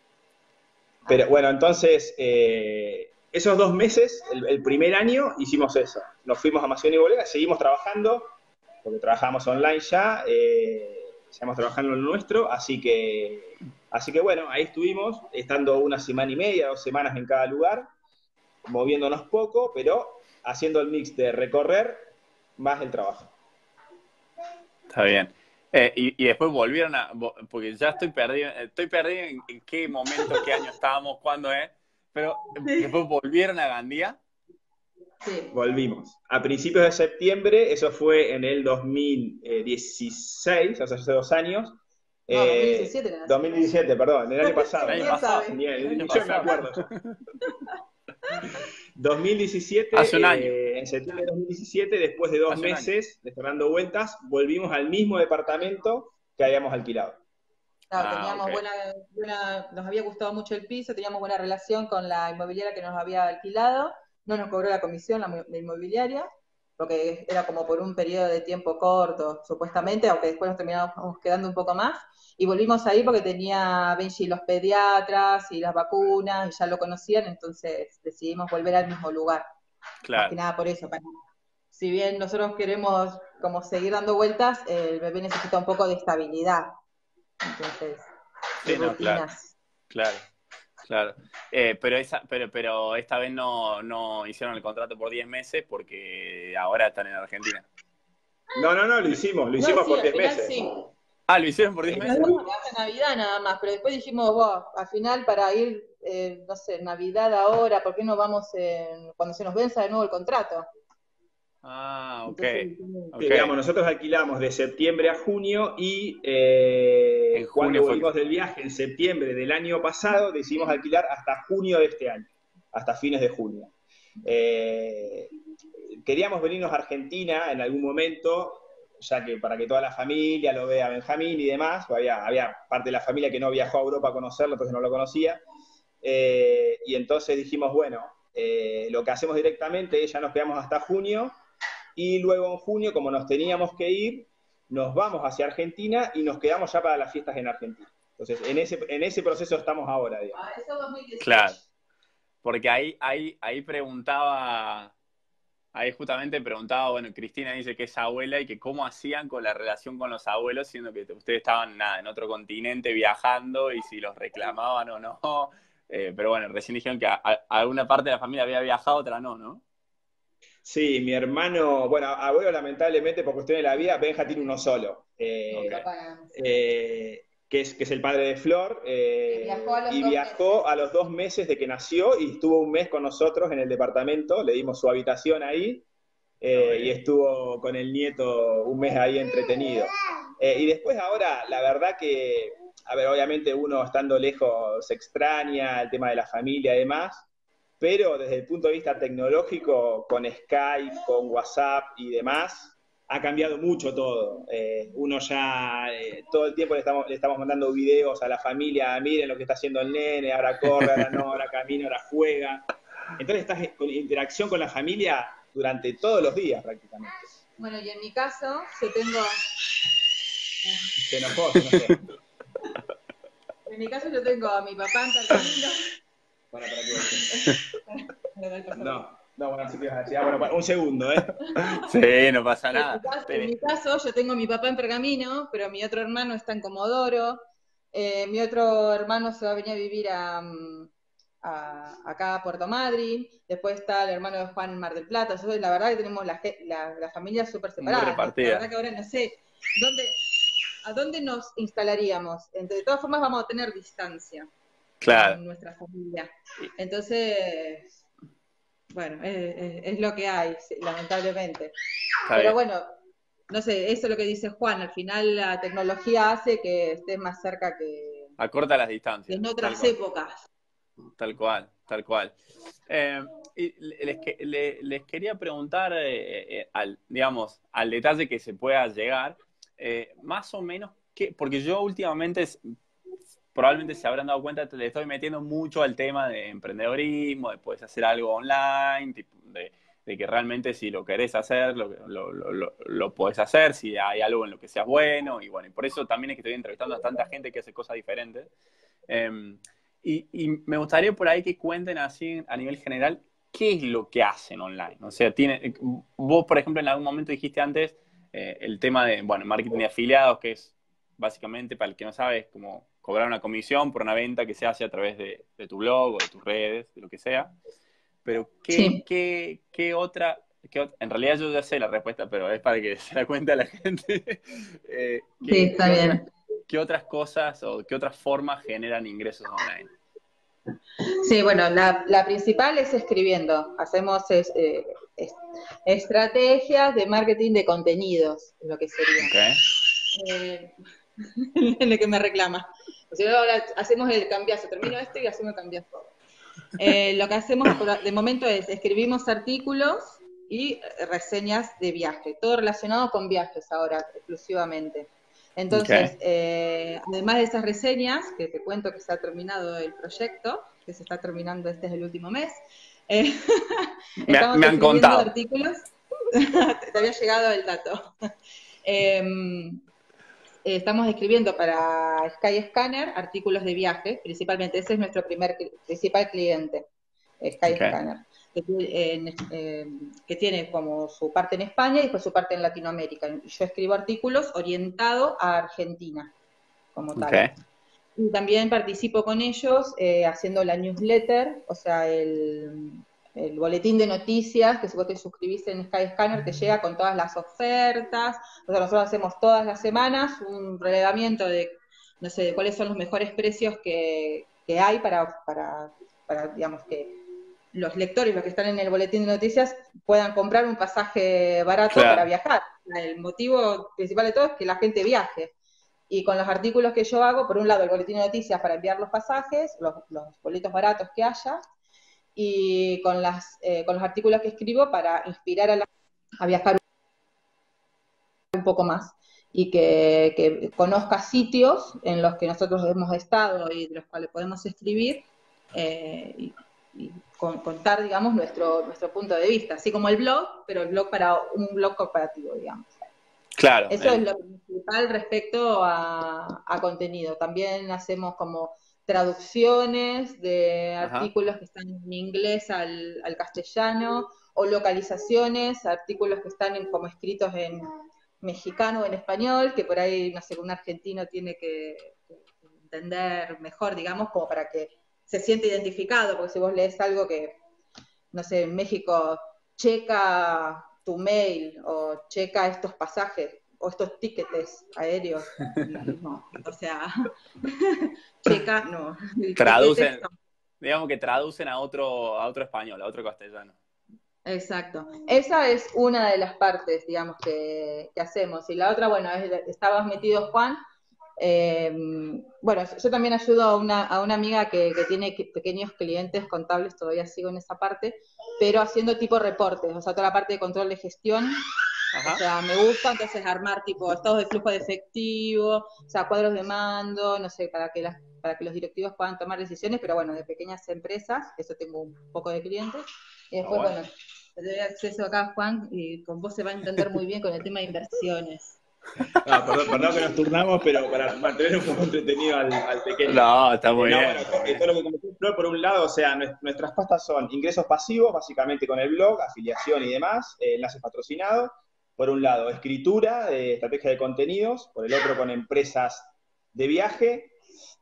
Pero bueno, entonces, eh, esos dos meses, el, el, primer año, hicimos eso. Nos fuimos a Macedonia y Bulgaria, seguimos trabajando, porque trabajamos online ya, eh, seguimos trabajando en lo nuestro, así que, así que bueno, ahí estuvimos, estando una semana y media, dos semanas en cada lugar, moviéndonos poco, pero haciendo el mix de recorrer más el trabajo. Está bien. Eh, y, y después volvieron a... Porque ya estoy perdido, estoy perdido en, en qué momento, qué año estábamos, cuándo es, pero Sí. después volvieron a Gandía. Sí. Volvimos. A principios de septiembre, eso fue en el dos mil dieciséis, o sea, hace dos años. No, dos mil diecisiete. Eh, dos mil diecisiete, perdón, el año pasado. El año pasado. Ni, el año ni pasado. yo me acuerdo ya. dos mil diecisiete, Hace un año. Eh, en septiembre de dos mil diecisiete, después de dos Hace meses de estar dando vueltas, volvimos al mismo departamento que habíamos alquilado. Claro, Ah, teníamos okay. buena, buena, nos había gustado mucho el piso, teníamos buena relación con la inmobiliaria que nos había alquilado, no nos cobró la comisión la, la inmobiliaria, porque era como por un periodo de tiempo corto, supuestamente, aunque después nos terminamos quedando un poco más, y volvimos ahí porque tenía Benji los pediatras y las vacunas, y ya lo conocían, entonces decidimos volver al mismo lugar. Claro. Más que nada por eso, para, si bien nosotros queremos como seguir dando vueltas, el bebé necesita un poco de estabilidad. Entonces, sí, no, claro, claro, claro. Eh, pero, esa, pero, pero esta vez no, no hicieron el contrato por diez meses porque ahora están en Argentina. No, no, no, lo hicimos, lo hicimos no, sí, por diez meses. Sí. Ah, ¿lo hicieron por diez meses? Hasta Navidad nada más, pero después dijimos, wow, al final para ir, eh, no sé, Navidad ahora, ¿por qué no vamos en, cuando se nos venza de nuevo el contrato? Ah, ok. Entonces, okay. Digamos, nosotros alquilamos de septiembre a junio y eh, en junio cuando volvimos fue... del viaje en septiembre del año pasado decidimos alquilar hasta junio de este año, hasta fines de junio. Eh, queríamos venirnos a Argentina en algún momento, ya que para que toda la familia lo vea Benjamín y demás, había, había parte de la familia que no viajó a Europa a conocerlo, entonces no lo conocía, eh, y entonces dijimos, bueno, eh, lo que hacemos directamente es ya nos quedamos hasta junio, y luego en junio, como nos teníamos que ir, nos vamos hacia Argentina y nos quedamos ya para las fiestas en Argentina. Entonces, en ese, en ese proceso estamos ahora, digamos. Ah, eso dos mil dieciocho. Claro, porque ahí, ahí, ahí preguntaba, ahí justamente preguntaba, bueno, Cristina dice que es abuela y que cómo hacían con la relación con los abuelos, siendo que ustedes estaban nada, en otro continente viajando y si los reclamaban o no. Eh, pero bueno, recién dijeron que a, a alguna parte de la familia había viajado, otra no, ¿no? Sí, mi hermano, bueno, abuelo lamentablemente por cuestiones de la vida, Benja tiene uno solo, eh, Ok. eh, que es, que es el padre de Flor, Y eh, viajó a los y dos viajó meses. a los dos meses de que nació y estuvo un mes con nosotros en el departamento, le dimos su habitación ahí, Está eh, y bien. estuvo con el nieto un mes ahí entretenido. Eh, y después ahora, la verdad que, a ver, obviamente uno estando lejos se extraña el tema de la familia y demás, pero desde el punto de vista tecnológico, con Skype, con WhatsApp y demás, ha cambiado mucho todo. Eh, uno ya eh, todo el tiempo le estamos, le estamos mandando videos a la familia, miren lo que está haciendo el nene, ahora corre, ahora no, ahora camina, ahora juega. Entonces estás con interacción con la familia durante todos los días prácticamente. Bueno, y en mi caso, yo tengo, Se enojó, se enojó. en mi caso yo tengo a mi papá en Pergamino. Para, para que No, no, bueno, sí que ibas a decir. Ah, bueno, bueno, un segundo, ¿eh? Sí, no pasa En mi, nada. caso, en Tenés- mi caso, yo tengo a mi papá en Pergamino, pero mi otro hermano está en Comodoro. Eh, mi otro hermano se va a venir a vivir a, mm, a- acá a Puerto Madryn. Después está el hermano de Juan en Mar del Plata. Entonces, la verdad que tenemos la, ge- la, la familia súper Muy separada. No- la verdad repartida. que ahora no sé dónde, a dónde nos instalaríamos. Entonces, de todas formas, vamos a tener distancia Claro. con nuestra familia. Entonces, bueno, es, es- es lo que hay, sí, lamentablemente. Está Pero bien. bueno, no sé, eso es lo que dice Juan, al final la tecnología hace que estés más cerca que, Acorta las que distancias, en tal otras cual. épocas. Tal cual, tal cual. Eh, y les, que- le- les quería preguntar, eh, eh, al, digamos, al detalle que se pueda llegar, eh, más o menos, qué, porque yo últimamente, es- probablemente se habrán dado cuenta, le estoy metiendo mucho al tema de emprendedorismo, de puedes hacer algo online, tipo, de, de que realmente si lo querés hacer, lo, lo, lo, lo, lo podés hacer, si hay algo en lo que seas bueno, y bueno, y por eso también es que estoy entrevistando a tanta gente que hace cosas diferentes. Eh, y, y me gustaría por ahí que cuenten así a nivel general qué es lo que hacen online. O sea, tiene, vos, por ejemplo, en algún momento dijiste antes eh, el tema de, bueno, marketing de afiliados, que es básicamente, para el que no sabe, es como cobrar una comisión por una venta que se hace a través de, de tu blog o de tus redes, de lo que sea. Pero, ¿qué, Sí, qué, qué otra, qué ot- en realidad yo ya sé la respuesta, pero es para que se la cuente a la gente. Eh, sí, ¿qué, está qué otra- bien. qué otras cosas o qué otras formas generan ingresos online? Sí, bueno, la, la principal es escribiendo. Hacemos es- eh, es- estrategias de marketing de contenidos, lo que sería. ¿Ok? Eh, en lo que me reclama. O sea, ahora hacemos el cambiazo, termino esto y hacemos el cambiazo. Eh, lo que hacemos por- de momento es escribimos artículos y eh, reseñas de viaje, todo relacionado con viajes ahora exclusivamente. Ok. Entonces, eh, además de esas reseñas, que te cuento que se ha terminado el proyecto, que se está terminando, este es el último mes, eh, Me, ha- estamos me han escribiendo contado. artículos, te había llegado el dato. Eh, eh, estamos escribiendo para Skyscanner artículos de viaje, principalmente, ese es nuestro primer principal cliente, Ok. Skyscanner, que, eh, eh, que tiene como su parte en España y después su parte en Latinoamérica. Yo escribo artículos orientados a Argentina, como Ok. tal. Y también participo con ellos eh, haciendo la newsletter, o sea, el, el boletín de noticias, que si vos te suscribís en Skyscanner te llega con todas las ofertas. O sea, nosotros hacemos todas las semanas un relevamiento de, no sé, de cuáles son los mejores precios que, que hay para, para, para, digamos, que los lectores, los que están en el boletín de noticias, puedan comprar un pasaje barato para Claro. viajar. El motivo principal de todo es que la gente viaje. Y con los artículos que yo hago, por un lado el boletín de noticias para enviar los pasajes, los, los boletos baratos que haya, y con, las, eh, con los artículos que escribo para inspirar a la a viajar un poco más y que, que conozca sitios en los que nosotros hemos estado y de los cuales podemos escribir eh, y, y con, contar, digamos, nuestro, nuestro punto de vista, así como el blog, pero el blog para un blog corporativo, digamos. Claro. Eso es El, lo principal respecto a, a contenido. También hacemos como traducciones de ajá. artículos que están en inglés al, al castellano o localizaciones, artículos que están en, como escritos en mexicano o en español, que por ahí, no sé, un argentino tiene que, que entender mejor, digamos, como para que se sienta identificado, porque si vos lees algo que, no sé, en México checa tu mail o checa estos pasajes o estos tickets aéreos. No, o sea, checa, no. Traducen, digamos que traducen a otro, a otro español, a otro castellano. Exacto. Esa es una de las partes, digamos, que, que hacemos. Y la otra, bueno, es, estabas metido, Juan. Eh, bueno, yo también ayudo a una, a una amiga que, que tiene pequeños clientes contables, todavía sigo en esa parte, pero haciendo tipo reportes, o sea, toda la parte de control de gestión. Ajá. O sea, me gusta entonces armar tipo estados de flujo de efectivo, o sea, cuadros de mando, no sé, para que las, para que los directivos puedan tomar decisiones, pero bueno, de pequeñas empresas, eso tengo un poco de clientes. Y después, oh, bueno, bueno, te doy acceso acá, Juan, y con vos se va a entender muy bien con el tema de inversiones. Ah, perdón, perdón que nos turnamos, pero para mantener un poco entretenido al, al pequeño. No, está muy eh, no, bien. Bueno, esto es lo que comenté, Flor, por un lado, o sea, nuestras pastas son ingresos pasivos, básicamente con el blog, afiliación y demás, eh, enlaces patrocinados. Por un lado, escritura, de estrategia de contenidos, por el otro, con empresas de viaje.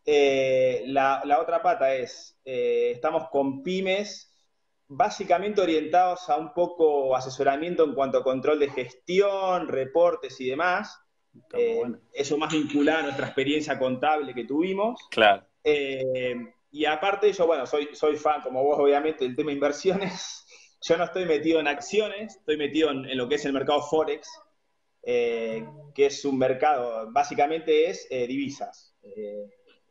Eh, la, la otra pata es, eh, estamos con pymes, básicamente orientados a un poco asesoramiento en cuanto a control de gestión, reportes y demás. Eh, bueno. Eso más vinculado a nuestra experiencia contable que tuvimos. Claro. Eh, y aparte yo, bueno, soy, soy fan, como vos obviamente, del tema de inversiones. Yo no estoy metido en acciones, estoy metido en, en lo que es el mercado Forex, eh, que es un mercado, básicamente es eh, divisas. Eh,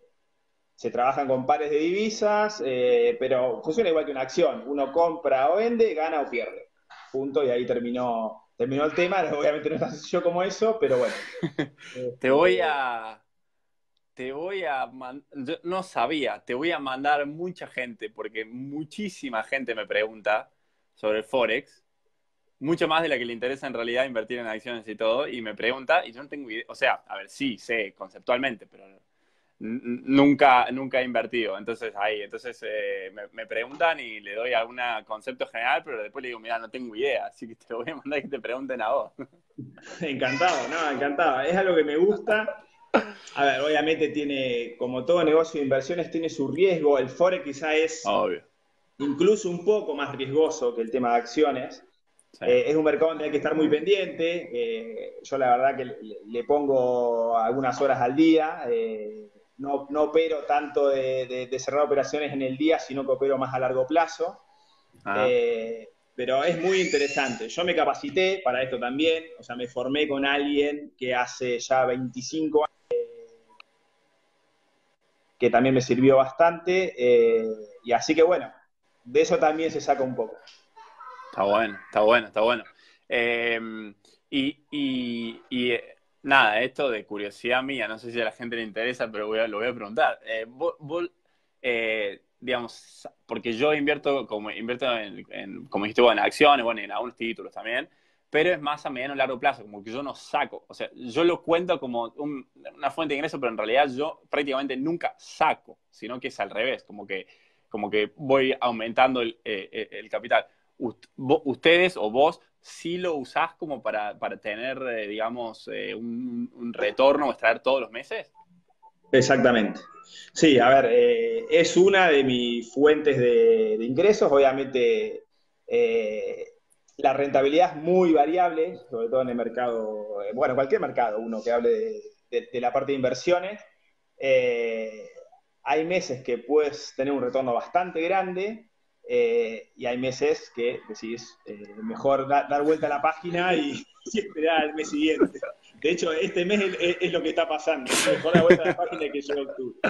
Se trabajan con pares de divisas, eh, pero funciona igual que una acción. Uno compra o vende, gana o pierde. Punto, y ahí terminó, terminó el tema. Obviamente no es tan sencillo como eso, pero bueno. Te voy a... Te voy a... Yo no sabía, te voy a mandar mucha gente, porque muchísima gente me pregunta sobre el Forex, mucho más de la que le interesa en realidad invertir en acciones y todo, y me pregunta, y yo no tengo idea. O sea, a ver, sí, sé conceptualmente, pero... Nunca, nunca he invertido, entonces ahí, entonces eh, me, me preguntan y le doy algún concepto general, pero después le digo, mira, no tengo idea, así que te lo voy a mandar que te pregunten a vos. Encantado, no, encantado, es algo que me gusta. A ver, obviamente tiene, como todo negocio de inversiones, tiene su riesgo. El Forex quizá es obvio, incluso un poco más riesgoso que el tema de acciones. Sí. Eh, es un mercado donde hay que estar muy pendiente. Eh, yo la verdad que le, le pongo algunas horas al día. Eh, No, no opero tanto de, de, de cerrar operaciones en el día, sino que opero más a largo plazo. Ah. Eh, pero es muy interesante. Yo me capacité para esto también, o sea, me formé con alguien que hace ya veinticinco años, eh, que también me sirvió bastante, eh, y así que bueno, de eso también se saca un poco. Está bueno, está bueno, está bueno. Eh, y... y, y Nada, esto de curiosidad mía, no sé si a la gente le interesa, pero voy a, lo voy a preguntar. Eh, vos, vos eh, digamos, porque yo invierto, como invierto en, en, como dijiste vos, en acciones, bueno, en algunos títulos también, pero es más a mediano y largo plazo, como que yo no saco. O sea, yo lo cuento como un, una fuente de ingreso, pero en realidad yo prácticamente nunca saco, sino que es al revés, como que, como que voy aumentando el, eh, el capital. Ustedes o vos sí lo usás como para, para tener, eh, digamos, eh, un, un retorno o extraer todos los meses. Exactamente. Sí, a ver, eh, es una de mis fuentes de, de ingresos. Obviamente, eh, la rentabilidad es muy variable, sobre todo en el mercado, eh, bueno, cualquier mercado, uno que hable de, de, de la parte de inversiones. Eh, hay meses que puedes tener un retorno bastante grande. Eh, y hay meses que decís, eh, mejor da, dar vuelta a la página y, y esperar al mes siguiente. De hecho, este mes es, es lo que está pasando. Mejor dar vuelta a la página que llega octubre.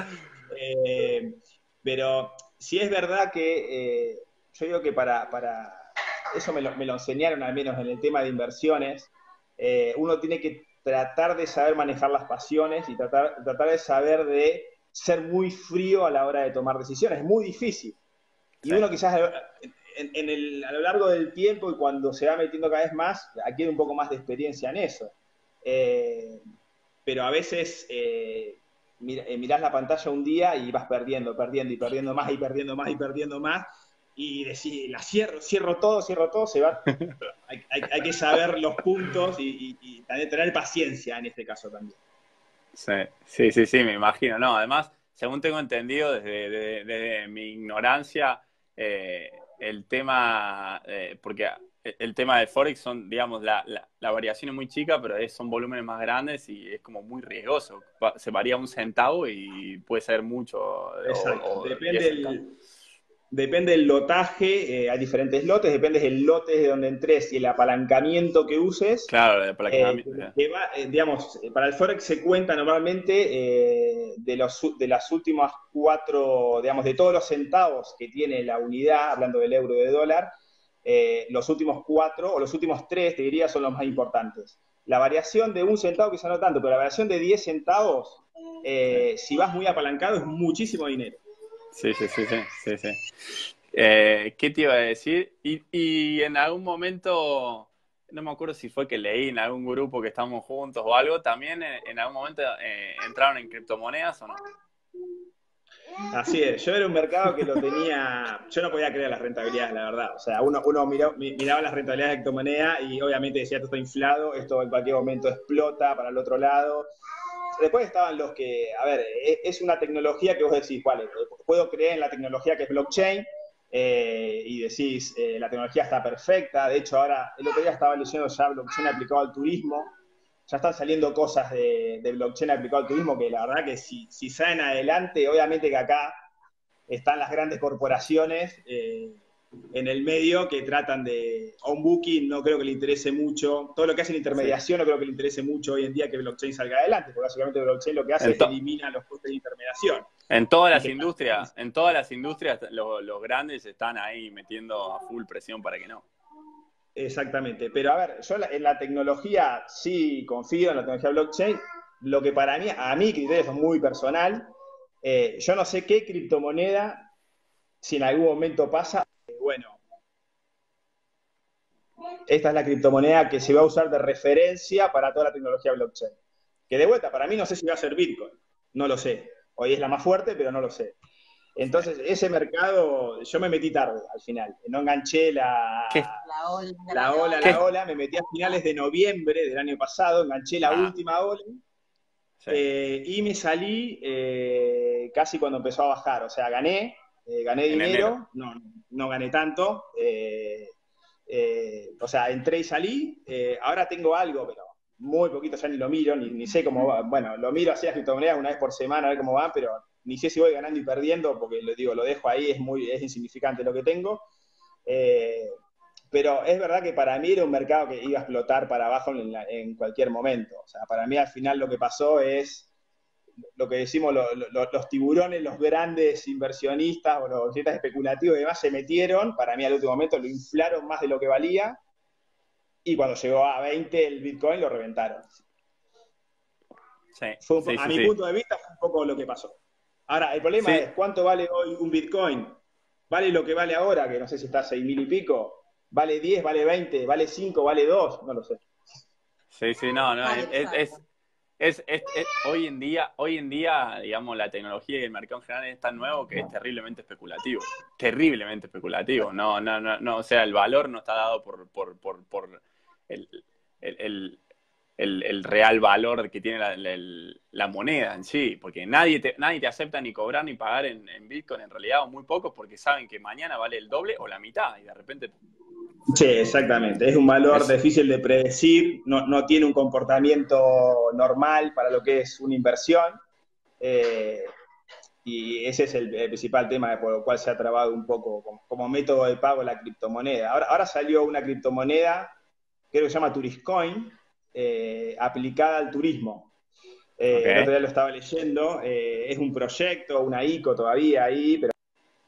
Eh, pero sí es verdad que eh, yo digo que para, para eso me lo, me lo enseñaron al menos en el tema de inversiones, eh, uno tiene que tratar de saber manejar las pasiones y tratar, tratar de saber de ser muy frío a la hora de tomar decisiones. Es muy difícil. Y sí. Uno quizás en, en el, a lo largo del tiempo y cuando se va metiendo cada vez más, adquiere un poco más de experiencia en eso. Eh, pero a veces eh, mir, eh, mirás la pantalla un día y vas perdiendo, perdiendo y perdiendo más y perdiendo más y perdiendo más. Y decís, la cierro, cierro todo, cierro todo, se va. hay, hay, hay que saber los puntos y, y, y tener paciencia en este caso también. Sí, sí, sí, sí, me imagino. No, además, según tengo entendido desde, desde, desde mi ignorancia, Eh, el tema, eh, porque el tema del Forex son, digamos, la, la, la variación es muy chica, pero es, son volúmenes más grandes y es como muy riesgoso. Se varía un centavo y puede ser mucho, o, Exacto. o Depende diez centavos. el, depende del lotaje, eh, hay diferentes lotes, depende del lote de donde entres y el apalancamiento que uses. Claro, el Eh, apalancamiento. que va, eh, digamos, para el Forex se cuenta normalmente eh, de, los, de las últimas cuatro, digamos, de todos los centavos que tiene la unidad, hablando del euro y de dólar, eh, los últimos cuatro o los últimos tres, te diría, son los más importantes. La variación de un centavo quizá no tanto, pero la variación de diez centavos, eh, si vas muy apalancado, es muchísimo dinero. Sí, sí, sí, sí, sí, sí. Eh, ¿qué te iba a decir? Y, y en algún momento, no me acuerdo si fue que leí en algún grupo que estamos juntos o algo, también en, en algún momento eh, entraron en criptomonedas o no. Así es, yo era un mercado que lo tenía, yo no podía creer las rentabilidades, la verdad. O sea, uno, uno miró, miraba las rentabilidades de criptomoneda y obviamente decía, esto está inflado, esto en cualquier momento explota para el otro lado. Después estaban los que, a ver, es una tecnología que vos decís, vale, puedo creer en la tecnología que es blockchain eh, y decís, eh, la tecnología está perfecta. De hecho, ahora, el otro día estaba leyendo ya blockchain aplicado al turismo. Ya están saliendo cosas de, de blockchain aplicado al turismo que la verdad que si, si salen adelante, obviamente que acá están las grandes corporaciones eh, en el medio que tratan de, a un booking no creo que le interese mucho, todo lo que hacen intermediación sí. No creo que le interese mucho hoy en día que blockchain salga adelante, porque básicamente blockchain lo que hace es eliminar los costes de intermediación. En todas las industrias, en todas las industrias los, los grandes están ahí metiendo a full presión para que no. Exactamente, pero a ver, yo en la tecnología sí confío, en la tecnología blockchain, lo que para mí, a mi criterio es muy personal, eh, yo no sé qué criptomoneda, si en algún momento pasa, eh, bueno, esta es la criptomoneda que se va a usar de referencia para toda la tecnología blockchain. Que de vuelta, para mí no sé si va a ser Bitcoin, no lo sé, hoy es la más fuerte, pero no lo sé. Entonces, ese mercado, yo me metí tarde al final. No enganché la, la ola, la ola, la ola. Me metí a finales de noviembre del año pasado, enganché la ah. última ola sí. eh, y me salí eh, casi cuando empezó a bajar. O sea, gané, eh, gané en dinero, no, no gané tanto. Eh, eh, o sea, entré y salí. Eh, ahora tengo algo, pero muy poquito, ya ni lo miro, ni, ni sé cómo va. Bueno, lo miro así las criptomonedas una vez por semana a ver cómo van, pero ni sé si voy ganando y perdiendo, porque lo digo, lo dejo ahí, es muy es insignificante lo que tengo. Eh, pero es verdad que para mí era un mercado que iba a explotar para abajo en, la, en cualquier momento. O sea, para mí al final lo que pasó es lo que decimos lo, lo, los tiburones, los grandes inversionistas o los inversionistas especulativos y demás se metieron, para mí al último momento lo inflaron más de lo que valía y cuando llegó a veinte el Bitcoin lo reventaron. Sí, fue un, sí, a sí, mi sí. punto de vista fue un poco lo que pasó. Ahora, el problema sí. es, ¿cuánto vale hoy un Bitcoin? ¿Vale lo que vale ahora? Que no sé si está a seis mil y pico. ¿Vale diez? ¿Vale veinte? ¿Vale cinco? ¿Vale dos? No lo sé. Sí, sí, no, no, es, es, es, es, es, es hoy en día, hoy en día, digamos, la tecnología y el mercado en general es tan nuevo que es terriblemente especulativo. Terriblemente especulativo. No, no, no, no, o sea, el valor no está dado por, por, por, por el, el, el El, el real valor que tiene la, la, la moneda en sí, porque nadie te, nadie te acepta ni cobrar ni pagar en, en Bitcoin en realidad, o muy pocos, porque saben que mañana vale el doble o la mitad, y de repente... Sí, exactamente, es un valor es... difícil de predecir, no, no tiene un comportamiento normal para lo que es una inversión, eh, y ese es el, el principal tema por el cual se ha trabado un poco como, como método de pago la criptomoneda. Ahora, ahora salió una criptomoneda, creo que se llama Turiscoin, Eh, aplicada al turismo. Eh, okay. El otro día lo estaba leyendo, eh, es un proyecto, una I C O todavía ahí, pero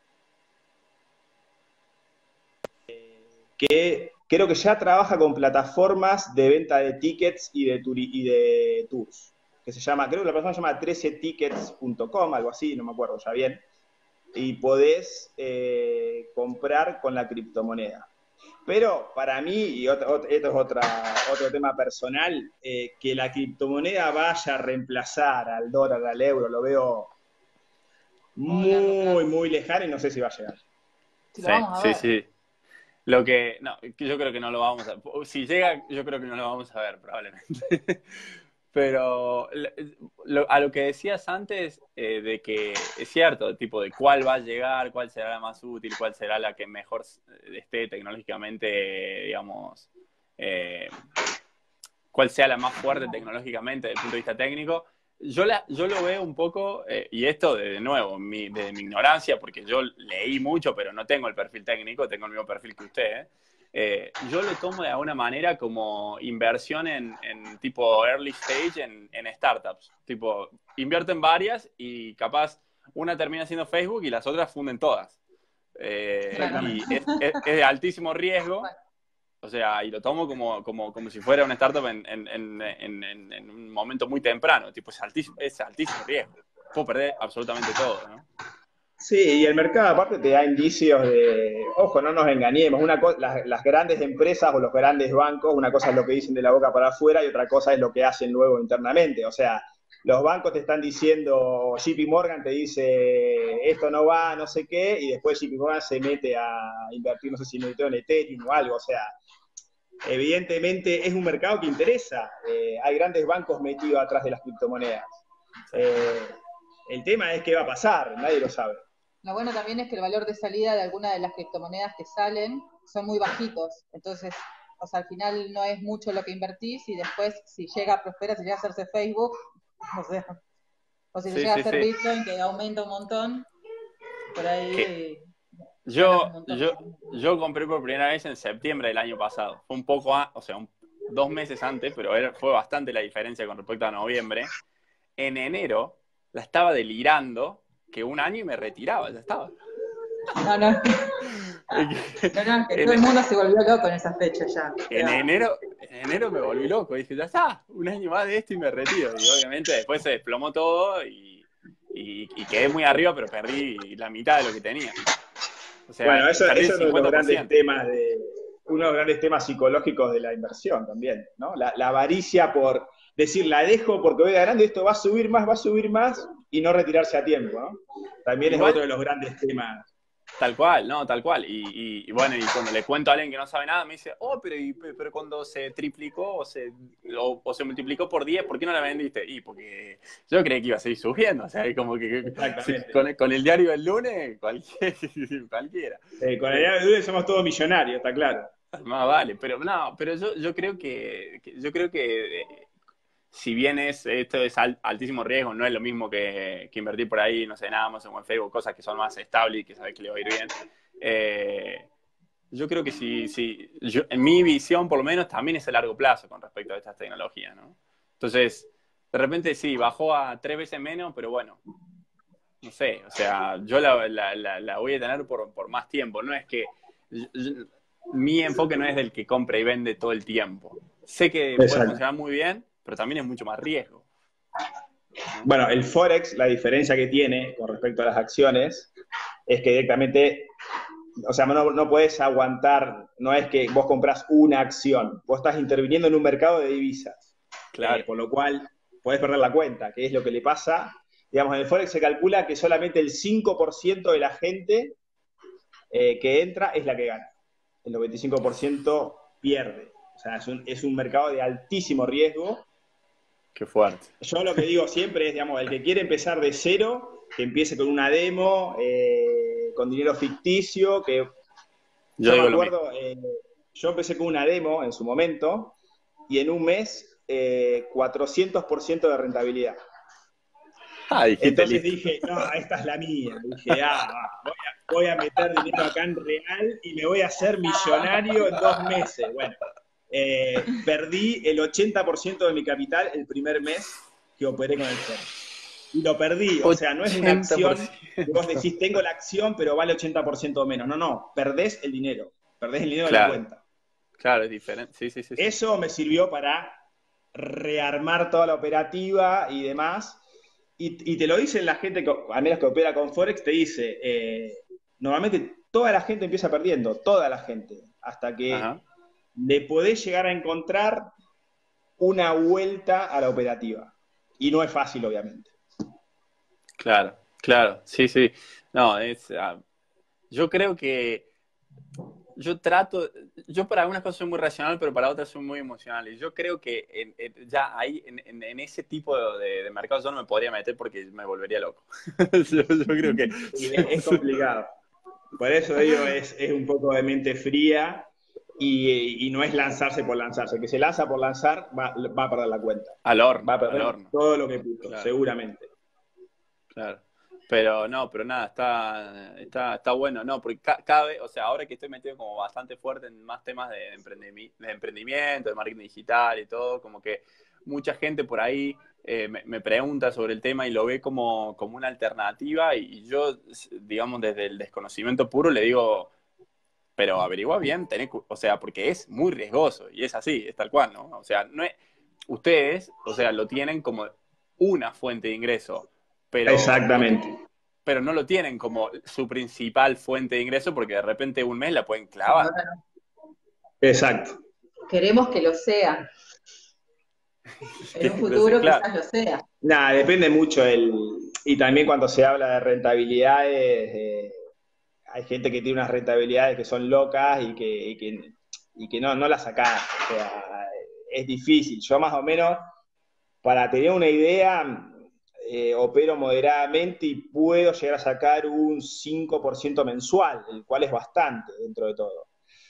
eh, que creo que ya trabaja con plataformas de venta de tickets y de, turi y de tours, que se llama, creo que la plataforma se llama trece tickets punto com, algo así, no me acuerdo ya bien, y podés eh, comprar con la criptomoneda. Pero para mí, y otro, esto es otra, otro tema personal, eh, que la criptomoneda vaya a reemplazar al dólar, al euro, lo veo muy, muy lejano y no sé si va a llegar. Sí, sí, sí. Lo que, no, yo creo que no lo vamos a, si llega, yo creo que no lo vamos a ver probablemente. Pero lo, a lo que decías antes, eh, de que es cierto, tipo de cuál va a llegar, cuál será la más útil, cuál será la que mejor esté tecnológicamente, digamos, eh, cuál sea la más fuerte tecnológicamente desde el punto de vista técnico. Yo, la, yo lo veo un poco, eh, y esto de, de nuevo, mi, de mi ignorancia, porque yo leí mucho, pero no tengo el perfil técnico, tengo el mismo perfil que usted, ¿eh? Eh, yo lo tomo de alguna manera como inversión en, en tipo early stage en, en startups. Tipo, invierto en varias y capaz una termina siendo Facebook y las otras funden todas. Eh, y es, es, es de altísimo riesgo. O sea, y lo tomo como, como, como si fuera una startup en, en, en, en, en un momento muy temprano. Tipo, es altísimo, es altísimo riesgo. Puedo perder absolutamente todo, ¿no? Sí, y el mercado aparte te da indicios de, ojo, no nos engañemos, una co- las, las grandes empresas o los grandes bancos, una cosa es lo que dicen de la boca para afuera y otra cosa es lo que hacen luego internamente. O sea, los bancos te están diciendo, J P Morgan te dice, esto no va, no sé qué, y después J P Morgan se mete a invertir, no sé si metió en Ethereum o algo. O sea, evidentemente es un mercado que interesa. Eh, hay grandes bancos metidos atrás de las criptomonedas. Eh, el tema es qué va a pasar, nadie lo sabe. Lo bueno también es que el valor de salida de algunas de las criptomonedas que salen son muy bajitos. Entonces, o sea, al final no es mucho lo que invertís y después si llega a prosperar, si llega a hacerse Facebook, o sea, o si se Sí, llega a sí, hacer sí. Bitcoin, que aumenta un montón, por ahí Que eh, ganas un yo, montón. yo, yo compré por primera vez en septiembre del año pasado. Fue un poco, a, o sea, un, dos meses antes, pero era, fue bastante la diferencia con respecto a noviembre. En enero la estaba delirando que un año y me retiraba, ya estaba. No, no. No, no, que todo el En, mundo se volvió loco en esas fechas ya. en enero, en enero me volví loco. Dije, ya está, un año más de esto y me retiro. Y obviamente después se desplomó todo y, y, y quedé muy arriba, pero perdí la mitad de lo que tenía. O sea, Bueno, eso, perdí eso el es uno de los cincuenta por grandes ciento. temas de, uno de los grandes temas psicológicos de la inversión también, ¿no? La, la avaricia por decir, la dejo porque voy ganando, esto va a subir más, va a subir más, y no retirarse a tiempo, ¿no? También es otro Igual, de los grandes temas. tal cual, no, tal cual. Y, y, y bueno, y cuando le cuento a alguien que no sabe nada, me dice, oh, pero, y- pero cuando se triplicó o se, o, o se multiplicó por diez, ¿por qué no la vendiste? Y porque yo creí que iba a seguir subiendo. O sea, y como que sí, Exactamente. con, con el diario del lunes, cualquier, cualquiera. Eh, con la Eh, idea de duda somos todos millonarios, está claro. Más vale, pero no, pero yo, yo creo que, que- yo creo que, eh, si bien es, esto es al- altísimo riesgo, no es lo mismo que, que invertir por ahí, no sé, en Amazon o en Facebook, cosas que son más estables y que sabes que le va a ir bien. Eh, yo creo que si, si yo, en mi visión por lo menos también es a largo plazo con respecto a estas tecnologías, ¿no? Entonces, de repente sí, bajó a tres veces menos, pero bueno, no sé, o sea, yo la, la, la, la voy a tener por, por más tiempo, no es que yo- yo- mi enfoque no es del que compra y vende todo el tiempo. Sé que puede Exacto. funcionar muy bien, pero también es mucho más riesgo, ¿no? Bueno, el Forex, la diferencia que tiene con respecto a las acciones, es que directamente, o sea, no, no puedes aguantar, no es que vos compras una acción, vos estás interviniendo en un mercado de divisas, eh, Claro. por lo cual podés perder la cuenta, que es lo que le pasa. Digamos, en el Forex se calcula que solamente el cinco por ciento de la gente eh, que entra es la que gana, el noventa y cinco por ciento pierde. O sea, es un, es un mercado de altísimo riesgo. Qué fuerte. Yo lo que digo siempre es, digamos, el que quiere empezar de cero, que empiece con una demo, eh, con dinero ficticio, que Yo yo me digo lo mismo. acuerdo, eh, yo empecé con una demo en su momento y en un mes eh, cuatrocientos por ciento de rentabilidad. Ah, dijiste Entonces listo. dije, no, esta es la mía. Dije, ah, voy a, voy a meter dinero acá en real y me voy a hacer millonario en dos meses. Bueno, eh, perdí el ochenta por ciento de mi capital el primer mes que operé con el Forex. Y lo perdí, o sea, no es una ochenta por acción que vos ciento. decís, tengo la acción, pero vale ochenta por ciento menos. No, no, perdés el dinero, perdés el dinero de la Claro, cuenta. claro, es diferente. Sí, sí, sí, sí. Eso me sirvió para rearmar toda la operativa y demás. Y, y te lo dicen la gente, que, al menos que opera con Forex, te dice, eh, normalmente toda la gente empieza perdiendo, toda la gente, hasta que Ajá. le podés llegar a encontrar una vuelta a la operativa. Y no es fácil, obviamente. Claro, claro. Sí, sí. No, es, ah, yo creo que yo trato, yo para algunas cosas soy muy racional, pero para otras soy muy emocional. Y yo creo que en, en, ya ahí, en, en, en ese tipo de, de mercado, yo no me podría meter porque me volvería loco. yo, yo creo que... Sí, es, es complicado. Por eso digo, es, es un poco de mente fría y, y no es lanzarse por lanzarse. El que se lanza por lanzar va, va a perder la cuenta. Al horno, Va a perder al horno. todo lo que puso, Claro. seguramente. Claro. Pero no, pero nada, está, está, está bueno, no, porque ca cada vez, o sea, ahora que estoy metido como bastante fuerte en más temas de, emprendimi de emprendimiento, de marketing digital y todo, como que mucha gente por ahí eh, me, me pregunta sobre el tema y lo ve como, como una alternativa y, y yo, digamos, desde el desconocimiento puro le digo, pero averigua bien, tenés, o sea, porque es muy riesgoso y es así, es tal cual, ¿no? O sea, no es, ustedes, o sea, lo tienen como una fuente de ingreso, pero no, Exactamente. pero no lo tienen como su principal fuente de ingreso porque de repente un mes la pueden clavar. Exacto. Queremos que lo sea. En un futuro Entonces, claro. quizás lo sea. Nada, depende mucho el... Y también cuando se habla de rentabilidades, eh, hay gente que tiene unas rentabilidades que son locas y que, y que, y que no, no las sacás. O sea, es difícil. Yo más o menos, para tener una idea, eh, opero moderadamente y puedo llegar a sacar un cinco por ciento mensual, el cual es bastante dentro de todo.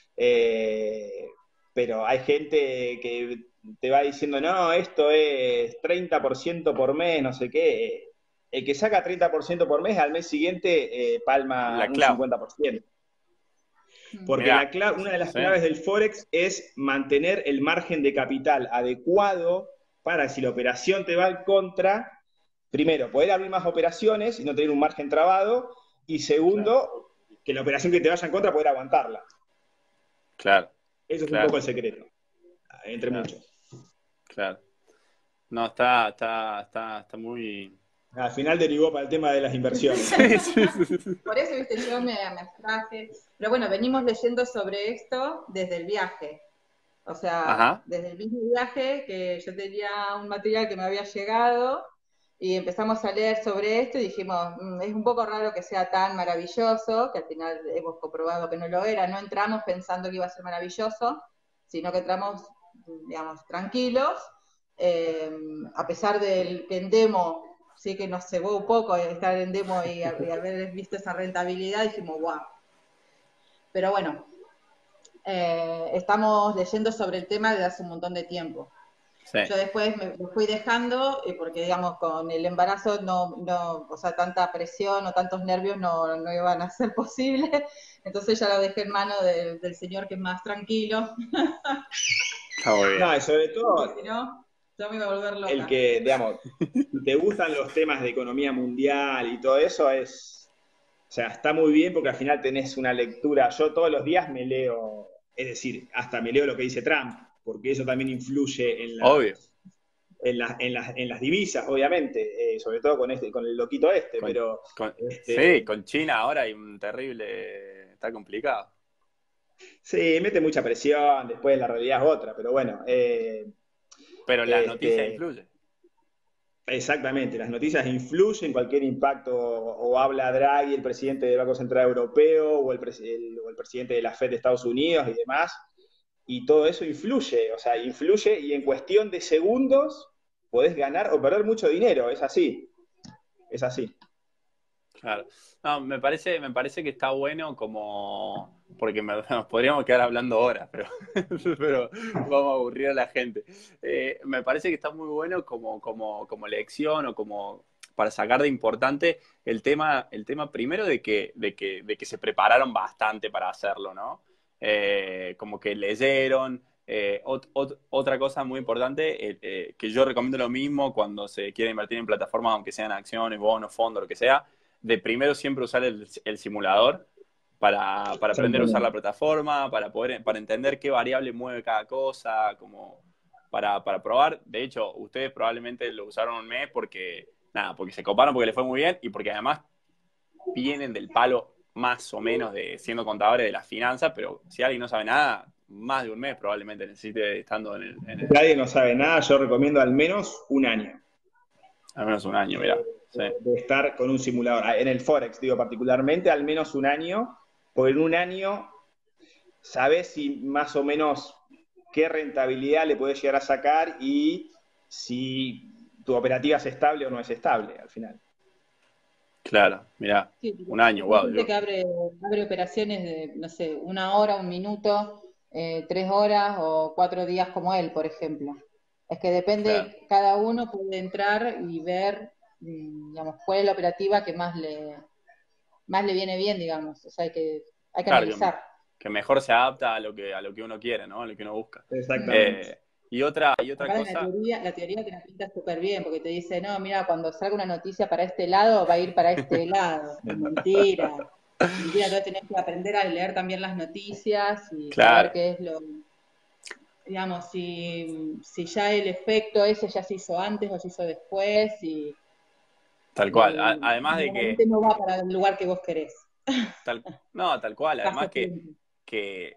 Eh, pero hay gente que te va diciendo, no, esto es treinta por ciento por mes, no sé qué. El que saca treinta por ciento por mes, al mes siguiente eh, palma La un clavo. cincuenta por ciento. Porque Mirá, la clave, una de las sí. claves del Forex es mantener el margen de capital adecuado para si la operación te va en contra, primero, poder abrir más operaciones y no tener un margen trabado, y segundo, claro, que la operación que te vaya en contra, poder aguantarla. Claro. Eso es claro. un poco el secreto, entre claro. muchos. Claro. No, está, está, está, está muy... Al final derivó para el tema de las inversiones. sí, sí, sí, sí. Por eso, viste, yo me, me abstraje. Pero bueno, venimos leyendo sobre esto desde el viaje. O sea, Ajá. desde el mismo viaje que yo tenía un material que me había llegado y empezamos a leer sobre esto y dijimos, mmm, es un poco raro que sea tan maravilloso, que al final hemos comprobado que no lo era. No entramos pensando que iba a ser maravilloso, sino que entramos, digamos, tranquilos, eh, a pesar del que en demo sí que nos cebó un poco estar en demo y, y haber visto esa rentabilidad, dijimos, wow. Pero bueno, eh, estamos leyendo sobre el tema desde hace un montón de tiempo. Sí. Yo después me, me fui dejando, porque digamos, con el embarazo, no, no, o sea, tanta presión o tantos nervios no, no iban a ser posibles, entonces ya lo dejé en manos de, del señor que es más tranquilo. Está muy bien. No, y sobre todo... Si no, yo me iba a volver loca. El que, digamos, si te gustan los temas de economía mundial y todo eso, es, o sea, está muy bien porque al final tenés una lectura. Yo todos los días me leo, es decir, hasta me leo lo que dice Trump, porque eso también influye en, la, Obvio. en, la, en, las, en las divisas, obviamente, eh, sobre todo con este, con el loquito este, con, pero... Con, este, sí, con China ahora hay un terrible... Está complicado. Sí, mete mucha presión, después la realidad es otra, pero bueno... Eh, Pero la este, noticia influye. Exactamente, las noticias influyen, cualquier impacto, o, o habla Draghi, el presidente del Banco Central Europeo, o el, el, o el presidente de la Fed de Estados Unidos y demás, y todo eso influye, o sea, influye y en cuestión de segundos podés ganar o perder mucho dinero, es así, es así. Claro. No, me parece, me parece que está bueno como... Porque me, nos podríamos quedar hablando horas, pero, pero vamos a aburrir a la gente. Eh, me parece que está muy bueno como, como, como lección o como para sacar de importante el tema, el tema primero de que, de que, de que se prepararon bastante para hacerlo, ¿no? Eh, como que leyeron. Eh, ot, ot, otra cosa muy importante, eh, eh, que yo recomiendo lo mismo cuando se quiere invertir en plataformas, aunque sean acciones, bonos, fondos, lo que sea, de primero siempre usar el, el simulador para, para aprender a usar la plataforma, para poder para entender qué variable mueve cada cosa, como para, para probar. De hecho, ustedes probablemente lo usaron un mes porque, nada, porque se coparon, porque les fue muy bien y porque además vienen del palo más o menos de siendo contadores de las finanzas, pero si alguien no sabe nada, más de un mes probablemente necesite estando en el... En el... Si alguien no sabe nada, yo recomiendo al menos un año. Al menos un año, mirá. Sí. De estar con un simulador. En el Forex, digo particularmente, al menos un año, porque en un año sabés si más o menos qué rentabilidad le podés llegar a sacar y si tu operativa es estable o no es estable al final. Claro, mirá, Sí, un año, hay wow. gente Yo, que abre, abre operaciones de, no sé, una hora, un minuto, eh, tres horas o cuatro días como él, por ejemplo. Es que claro, depende, cada uno puede entrar y ver, mm, digamos, cuál es la operativa que más le, más le viene bien, digamos. O sea, hay que, hay que claro, que, analizar. que mejor se adapta a lo que, a lo que uno quiere, ¿no? A lo que uno busca. Mm. Exactamente. Eh, y otra, y otra Aparte, la cosa, teoría, la teoría te la pinta súper bien, porque te dice, no, mira, cuando salga una noticia para este lado, va a ir para este lado. Mentira. Mentira, entonces tenés que aprender a leer también las noticias y saber claro, qué es lo, digamos, si, si ya el efecto ese ya se hizo antes o se hizo después y, tal cual. A- y además de que, normalmente no va para el lugar que vos querés. tal, no, tal cual, Paso además que, tiempo. que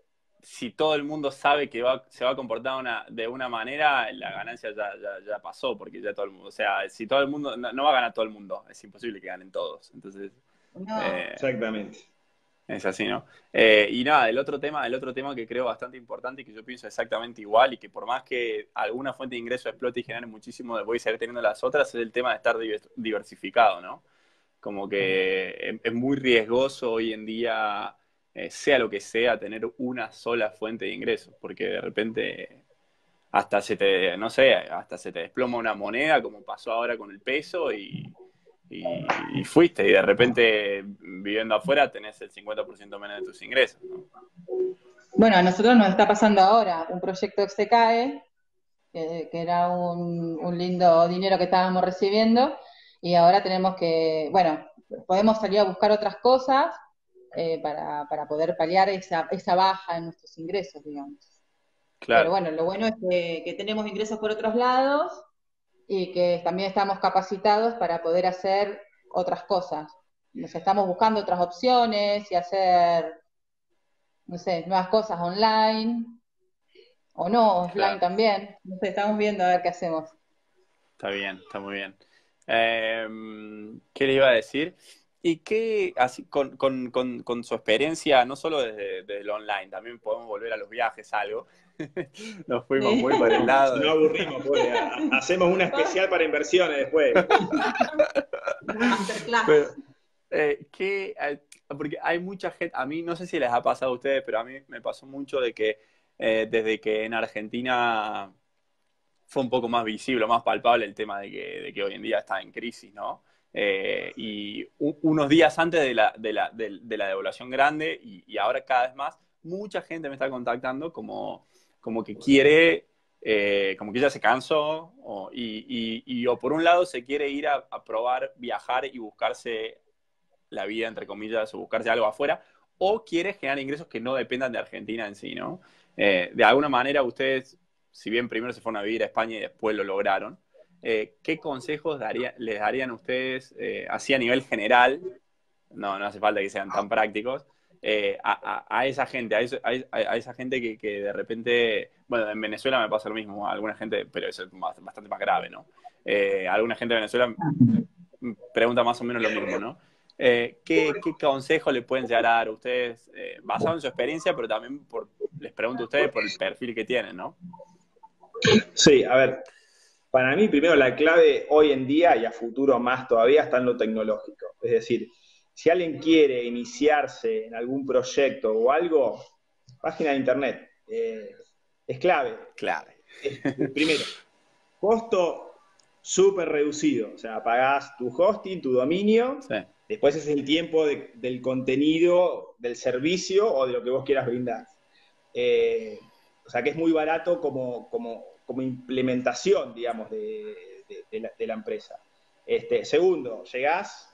si todo el mundo sabe que va, se va a comportar una, de una manera, la ganancia ya, ya, ya pasó, porque ya todo el mundo, o sea, si todo el mundo, no, no va a ganar todo el mundo, es imposible que ganen todos. Entonces, No, eh, Exactamente. es así, ¿no? Eh, y nada, el otro tema, el otro tema que creo bastante importante y que yo pienso exactamente igual y que por más que alguna fuente de ingreso explote y genere muchísimo, voy a seguir teniendo las otras, es el tema de estar diversificado, ¿no? Como que es, es muy riesgoso hoy en día, eh, sea lo que sea, tener una sola fuente de ingresos, porque de repente hasta se te, no sé, hasta se te desploma una moneda, como pasó ahora con el peso, y, y, y fuiste, y de repente viviendo afuera tenés el cincuenta por ciento menos de tus ingresos, ¿no? bueno, a nosotros nos está pasando ahora un proyecto que se cae, que, que era un, un lindo dinero que estábamos recibiendo, y ahora tenemos que, bueno, podemos salir a buscar otras cosas eh, para, para poder paliar esa, esa baja en nuestros ingresos, digamos. Pero Claro, bueno, lo bueno es que, que tenemos ingresos por otros lados y que también estamos capacitados para poder hacer otras cosas. Nos estamos buscando otras opciones y hacer, no sé, nuevas cosas online o no, offline claro, también. No sé, estamos viendo a ver qué hacemos. está bien, está muy bien. Eh, ¿qué le iba a decir? ¿Y qué, así, con, con, con, con su experiencia, no solo desde, desde el online, también podemos volver a los viajes, algo? Nos fuimos Sí. muy por el lado Si no de... aburrimos, pues, hacemos una especial para inversiones después. Masterclass. Pero, eh, ¿qué, eh, porque hay mucha gente, a mí no sé si les ha pasado a ustedes, pero a mí me pasó mucho de que eh, desde que en Argentina fue un poco más visible, más palpable el tema de que, de que hoy en día está en crisis, ¿no? Eh, y u- unos días antes de la, de la, de, de la devaluación grande y, y ahora cada vez más, mucha gente me está contactando como, como que quiere, eh, como que ya se cansó o, y, y, y o por un lado se quiere ir a, a probar, viajar y buscarse la vida, entre comillas, o buscarse algo afuera, o quiere generar ingresos que no dependan de Argentina en sí, ¿no? Eh, de alguna manera ustedes, si bien primero se fueron a vivir a España y después lo lograron, eh, ¿qué consejos daría, les darían ustedes, eh, así a nivel general, no, no hace falta que sean tan prácticos, eh, a, a, a, esa gente, a, eso, a, a esa gente que, que, de repente, bueno, en Venezuela me pasa lo mismo, a alguna gente, pero eso es más, bastante más grave, ¿no? Eh, alguna gente de Venezuela pregunta más o menos lo mismo, ¿no? Eh, ¿qué, ¿Qué consejo le pueden llegar a dar a ustedes, eh, basado en su experiencia, pero también por, les pregunto a ustedes por el perfil que tienen, ¿no? Sí, a ver, para mí primero la clave hoy en día y a futuro más todavía está en lo tecnológico. Es decir, si alguien quiere iniciarse en algún proyecto o algo, página de internet eh, es clave. Claro. Es, primero, costo súper reducido, o sea, pagás tu hosting, tu dominio, Sí. después es el tiempo de, del contenido, del servicio o de lo que vos quieras brindar. Eh, o sea, que es muy barato como, como, como implementación, digamos, de, de, de, la, de la empresa. Este, segundo, llegás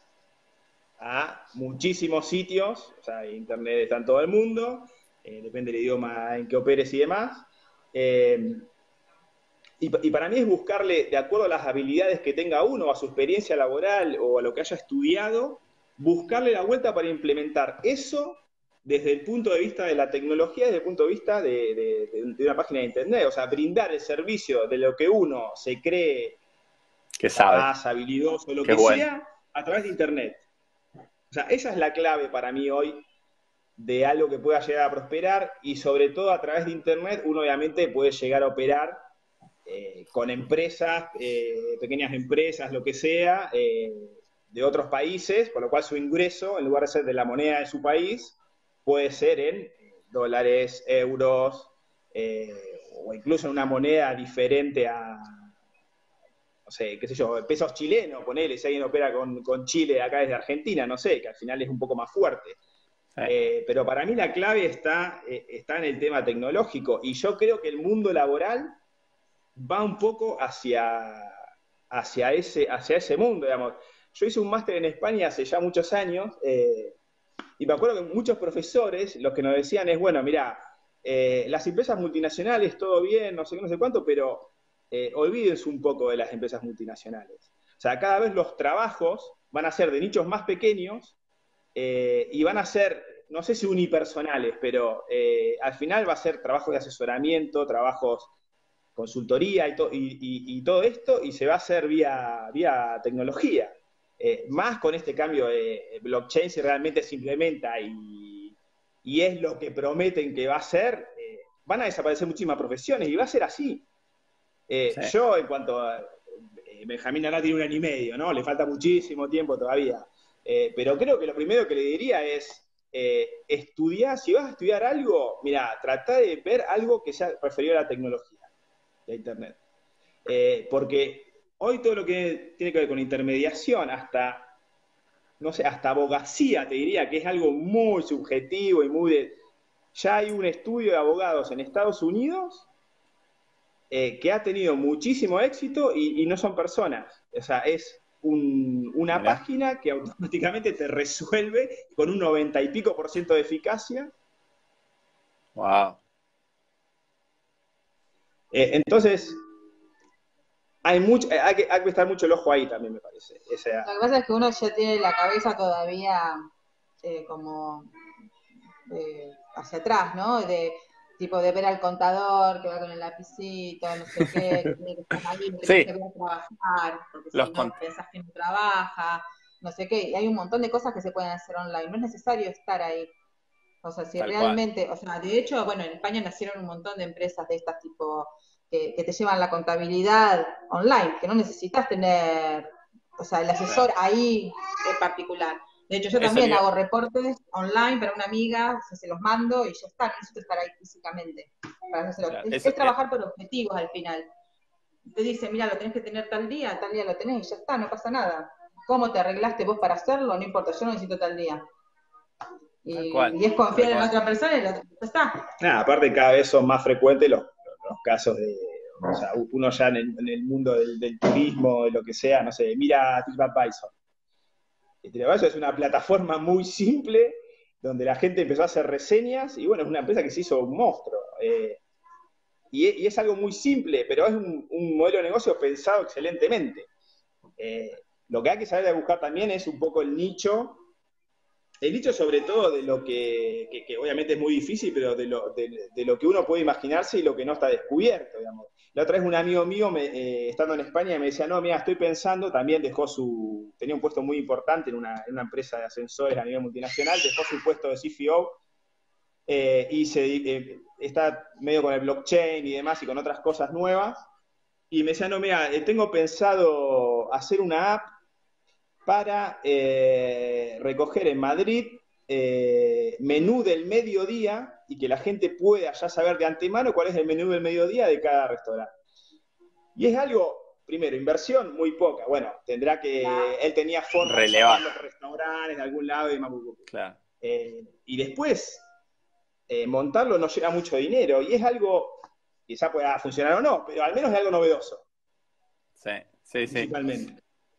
a muchísimos sitios, o sea, internet está en todo el mundo, eh, depende del idioma en que operes y demás. Eh, y, y para mí es buscarle, de acuerdo a las habilidades que tenga uno, a su experiencia laboral o a lo que haya estudiado, buscarle la vuelta para implementar eso desde el punto de vista de la tecnología, desde el punto de vista de, de, de una página de internet. O sea, brindar el servicio de lo que uno se cree que sabe, capaz, habilidoso, lo que que bueno. sea, a través de internet. O sea, esa es la clave para mí hoy de algo que pueda llegar a prosperar y sobre todo a través de Internet uno obviamente puede llegar a operar eh, con empresas, eh, pequeñas empresas, lo que sea, eh, de otros países, por lo cual su ingreso, en lugar de ser de la moneda de su país, puede ser en dólares, euros, eh, o incluso en una moneda diferente a, no sé, qué sé yo, pesos chilenos, ponele, si alguien opera con, con Chile acá desde Argentina, no sé, que al final es un poco más fuerte. Sí. Eh, pero para mí la clave está, eh, está en el tema tecnológico, y yo creo que el mundo laboral va un poco hacia, hacia, ese, hacia ese mundo, digamos. Yo hice un máster en España hace ya muchos años, eh, y me acuerdo que muchos profesores lo que nos decían es, bueno, mira, eh, las empresas multinacionales, todo bien, no sé qué, no sé cuánto, pero eh, olvídense un poco de las empresas multinacionales. O sea, cada vez los trabajos van a ser de nichos más pequeños eh, y van a ser, no sé si unipersonales, pero eh, al final va a ser trabajo de asesoramiento, trabajos, consultoría y, to y, y, y todo esto, y se va a hacer vía, vía tecnología. Eh, más con este cambio de blockchain, si realmente se implementa y, y es lo que prometen que va a ser, eh, van a desaparecer muchísimas profesiones y va a ser así. Eh, Sí. yo, en cuanto a eh, Benjamín ahora tiene un año y medio, ¿no? Le falta muchísimo tiempo todavía. Eh, pero creo que lo primero que le diría es eh, estudiar, si vas a estudiar algo, mira, trata de ver algo que sea referido a la tecnología de Internet. Eh, porque hoy todo lo que tiene que ver con intermediación, hasta, no sé, hasta abogacía, te diría que es algo muy subjetivo y muy de... Ya hay un estudio de abogados en Estados Unidos eh, que ha tenido muchísimo éxito y, y no son personas. O sea, es un, una Mirá. página que automáticamente te resuelve con un noventa y pico por ciento de eficacia. Wow. Eh, entonces, hay, mucho, hay, que, hay que estar mucho el ojo ahí también, me parece. O sea, Lo que pasa es que uno ya tiene la cabeza todavía eh, como eh, hacia atrás, ¿no? De tipo de ver al contador que va con el lapicito, no sé qué, que tiene que estar ahí, que Sí, tiene que ver a trabajar, porque los si no con... pensás que no trabaja, no sé qué, y hay un montón de cosas que se pueden hacer online, no es necesario estar ahí. O sea, si Tal cual. realmente, o sea, de hecho, bueno, en España nacieron un montón de empresas de estas tipo que, que te llevan la contabilidad online, que no necesitas tener, o sea, el asesor Claro. ahí en particular. De hecho, yo Eso también le iba- hago reportes online para una amiga, o sea, se los mando y ya está, no necesito estar ahí físicamente. Para hacerlo. claro, Es, eso, es eh, trabajar por objetivos al final. Te dice, mira, lo tenés que tener tal día, tal día lo tenés y ya está, no pasa nada. ¿Cómo te arreglaste vos para hacerlo? No importa, yo lo necesito tal día. tal Y, cual, y es tal confiar en la cual. otra persona y la otra, ya está. nada, aparte cada vez son más frecuentes los, los casos de, o sea, uno ya en el, en el mundo del, del, turismo, de lo que sea, no sé, mira TripAdvisor. TripAdvisor es una plataforma muy simple donde la gente empezó a hacer reseñas y bueno, es una empresa que se hizo un monstruo. Eh, y, es, y, es algo muy simple, pero es un, un modelo de negocio pensado excelentemente. Eh, lo que hay que saber de buscar también es un poco el nicho. El nicho sobre todo de lo que, que, que obviamente es muy difícil, pero de lo, de, de lo que uno puede imaginarse y lo que no está descubierto, digamos. La otra vez un amigo mío, me, eh, estando en España, me decía, no, mira, estoy pensando, también dejó su, tenía un puesto muy importante en una, en una empresa de ascensores a nivel multinacional, dejó su puesto de C F O eh, y se, eh, está medio con el blockchain y demás y con otras cosas nuevas, y me decía, no, mira, eh, tengo pensado hacer una app para eh, recoger en Madrid eh, menú del mediodía y que la gente pueda ya saber de antemano cuál es el menú del mediodía de cada restaurante. Y es algo, primero, inversión muy poca. Bueno, tendrá que, él tenía forma de llamar Relevante. los restaurantes de algún lado y más. Claro. Eh, y después, eh, montarlo no lleva mucho dinero y es algo, quizá pueda funcionar o no, pero al menos es algo novedoso. Sí, sí, sí. Principalmente.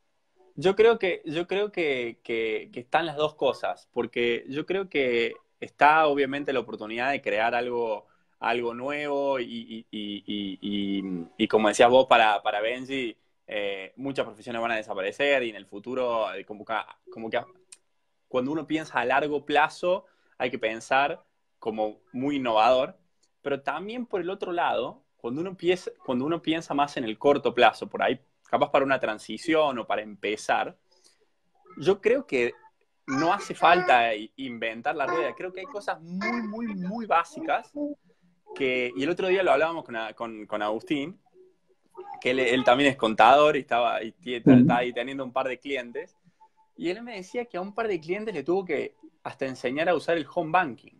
Yo creo que, yo creo que, que, que están las dos cosas, porque yo creo que está obviamente la oportunidad de crear algo, algo nuevo y, y, y, y, y, y como decías vos para, para Benji, eh, muchas profesiones van a desaparecer y en el futuro, eh, como que, como que cuando uno piensa a largo plazo, hay que pensar como muy innovador, pero también por el otro lado, cuando uno piensa, cuando uno piensa más en el corto plazo, por ahí capaz para una transición o para empezar, yo creo que no hace falta inventar la rueda. Creo que hay cosas muy, muy, muy básicas que, y el otro día lo hablábamos con, con, con Agustín, que él, él también es contador y estaba, y estaba ahí teniendo un par de clientes, y él me decía que a un par de clientes le tuvo que hasta enseñar a usar el home banking.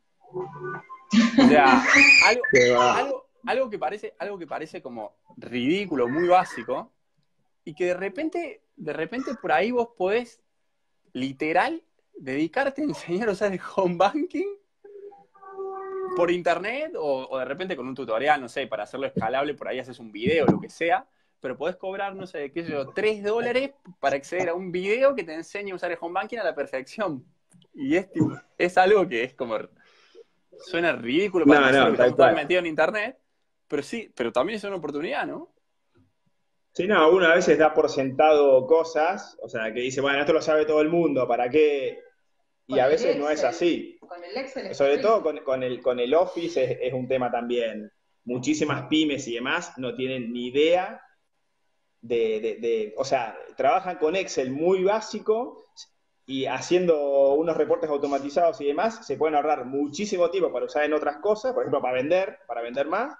O sea, algo, algo, algo, que parece, algo que parece como ridículo, muy básico, y que de repente, de repente por ahí vos podés literal dedicarte a enseñar a usar el home banking por internet o, o de repente con un tutorial, no sé, para hacerlo escalable, por ahí haces un video, lo que sea, pero podés cobrar, no sé, qué sé yo, tres dólares para acceder a un video que te enseñe a usar el home banking a la perfección. Y es, tipo, es algo que es como... Suena ridículo para no, nosotros no, que estamos cual. todos metidos en internet, pero sí, pero también es una oportunidad, ¿no? Sí, no, uno a veces da por sentado cosas, o sea, que dice, bueno, esto lo sabe todo el mundo, ¿para qué? Y Con a el veces no es Excel. así. Con el Excel es Sobre terrible. todo con, con el, con el Office es, es un tema también. Muchísimas pymes y demás no tienen ni idea de, de, de, o sea, trabajan con Excel muy básico y haciendo unos reportes automatizados y demás, se pueden ahorrar muchísimo tiempo para usar en otras cosas, por ejemplo, para vender, para vender más,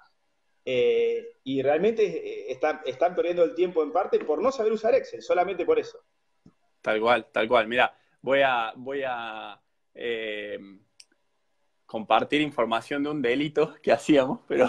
eh, y realmente eh, están, están perdiendo el tiempo en parte por no saber usar Excel, solamente por eso. Tal cual, tal cual. Mira, voy a, voy a eh, compartir información de un delito que hacíamos, pero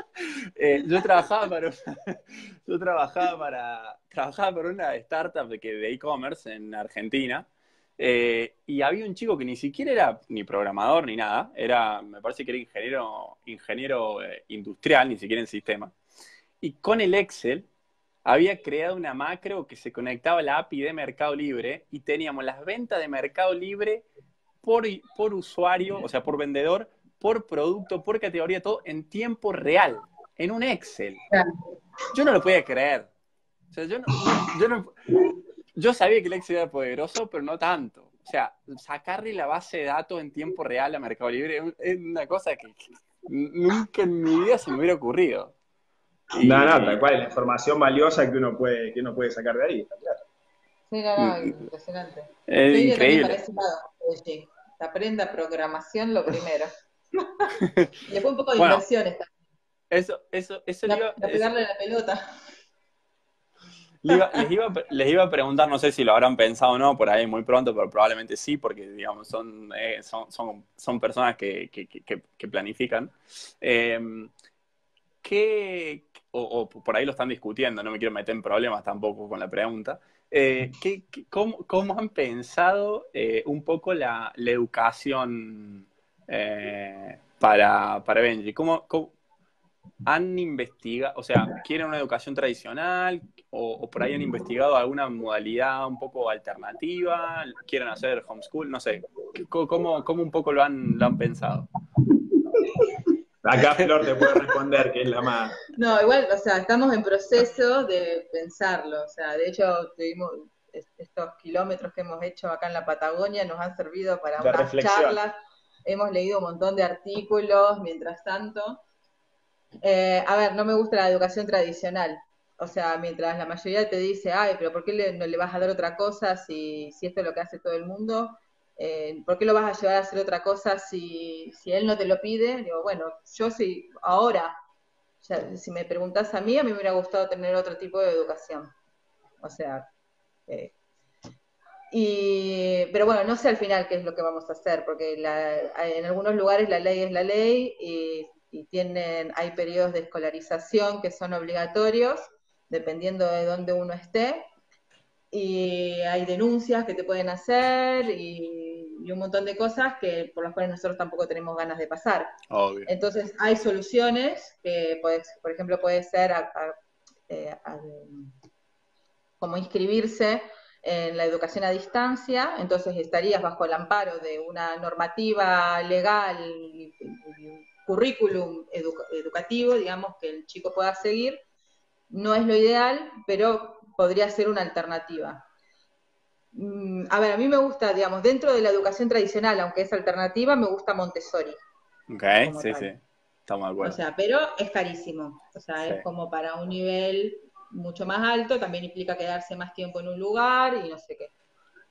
eh, yo trabajaba para una, yo trabajaba para trabajaba para una startup de que de e-commerce en Argentina, eh, y había un chico que ni siquiera era ni programador ni nada, era, me parece que era ingeniero, ingeniero eh, industrial, ni siquiera en sistema, y con el Excel había creado una macro que se conectaba a la A P I de Mercado Libre y teníamos las ventas de Mercado Libre por, por usuario, o sea, por vendedor, por producto, por categoría, todo en tiempo real, en un Excel. Claro. Yo no lo podía creer. O sea, yo, no, yo, no, yo sabía que el Excel era poderoso, pero no tanto. O sea, sacarle la base de datos en tiempo real a Mercado Libre es una cosa que nunca en mi vida se me hubiera ocurrido. Y... No, no, tal cual, la información valiosa que uno puede, que uno puede sacar de ahí, está claro. Sí, no, no, impresionante. Es Yo increíble. También sí. Aprenda programación lo primero. Y después un poco de bueno, inversiones también. Eso, eso, eso la, le iba, la pegarle eso, la pelota. Le iba, les, iba, les iba a preguntar, no sé si lo habrán pensado o no, por ahí muy pronto, pero probablemente sí, porque digamos son, eh, son, son, son personas que, que, que, que planifican. Eh, ¿qué, o, o por ahí lo están discutiendo, no me quiero meter en problemas tampoco con la pregunta. Eh, ¿qué, qué, cómo, ¿Cómo han pensado eh, un poco la, la educación eh, para, para Benji? ¿Cómo, cómo han investigado, o sea, quieren una educación tradicional o, o por ahí han investigado alguna modalidad un poco alternativa, quieren hacer homeschool, no sé, ¿cómo, cómo un poco lo han, lo han pensado? Acá Flor te puede responder, que es la más... No, igual, o sea, estamos en proceso de pensarlo, o sea, de hecho tuvimos estos kilómetros que hemos hecho acá en la Patagonia, nos han servido para de unas reflexión. charlas, hemos leído un montón de artículos mientras tanto. Eh, a ver, no me gusta la educación tradicional, o sea, mientras la mayoría te dice, ay, pero ¿por qué le, no le vas a dar otra cosa si, si esto es lo que hace todo el mundo? Eh, ¿Por qué lo vas a llevar a hacer otra cosa si, si él no te lo pide? Digo, bueno, yo sí, ahora, ya, si me preguntás a mí, a mí me hubiera gustado tener otro tipo de educación. O sea, eh, y, pero bueno, no sé al final qué es lo que vamos a hacer, porque la, en algunos lugares la ley es la ley y, y tienen, hay periodos de escolarización que son obligatorios, dependiendo de dónde uno esté, y hay denuncias que te pueden hacer y, y un montón de cosas que por las cuales nosotros tampoco tenemos ganas de pasar. Obvio. Entonces hay soluciones que, puedes, por ejemplo, puede ser a, a, eh, a, como inscribirse en la educación a distancia, entonces estarías bajo el amparo de una normativa legal y, y un currículum edu educativo, digamos, que el chico pueda seguir. No es lo ideal, pero podría ser una alternativa. A ver, a mí me gusta, digamos, dentro de la educación tradicional, aunque es alternativa, me gusta Montessori. Ok, sí, tal. sí, estamos de acuerdo. O sea, pero es carísimo, o sea, sí. Es como para un nivel mucho más alto, también implica quedarse más tiempo en un lugar y no sé qué.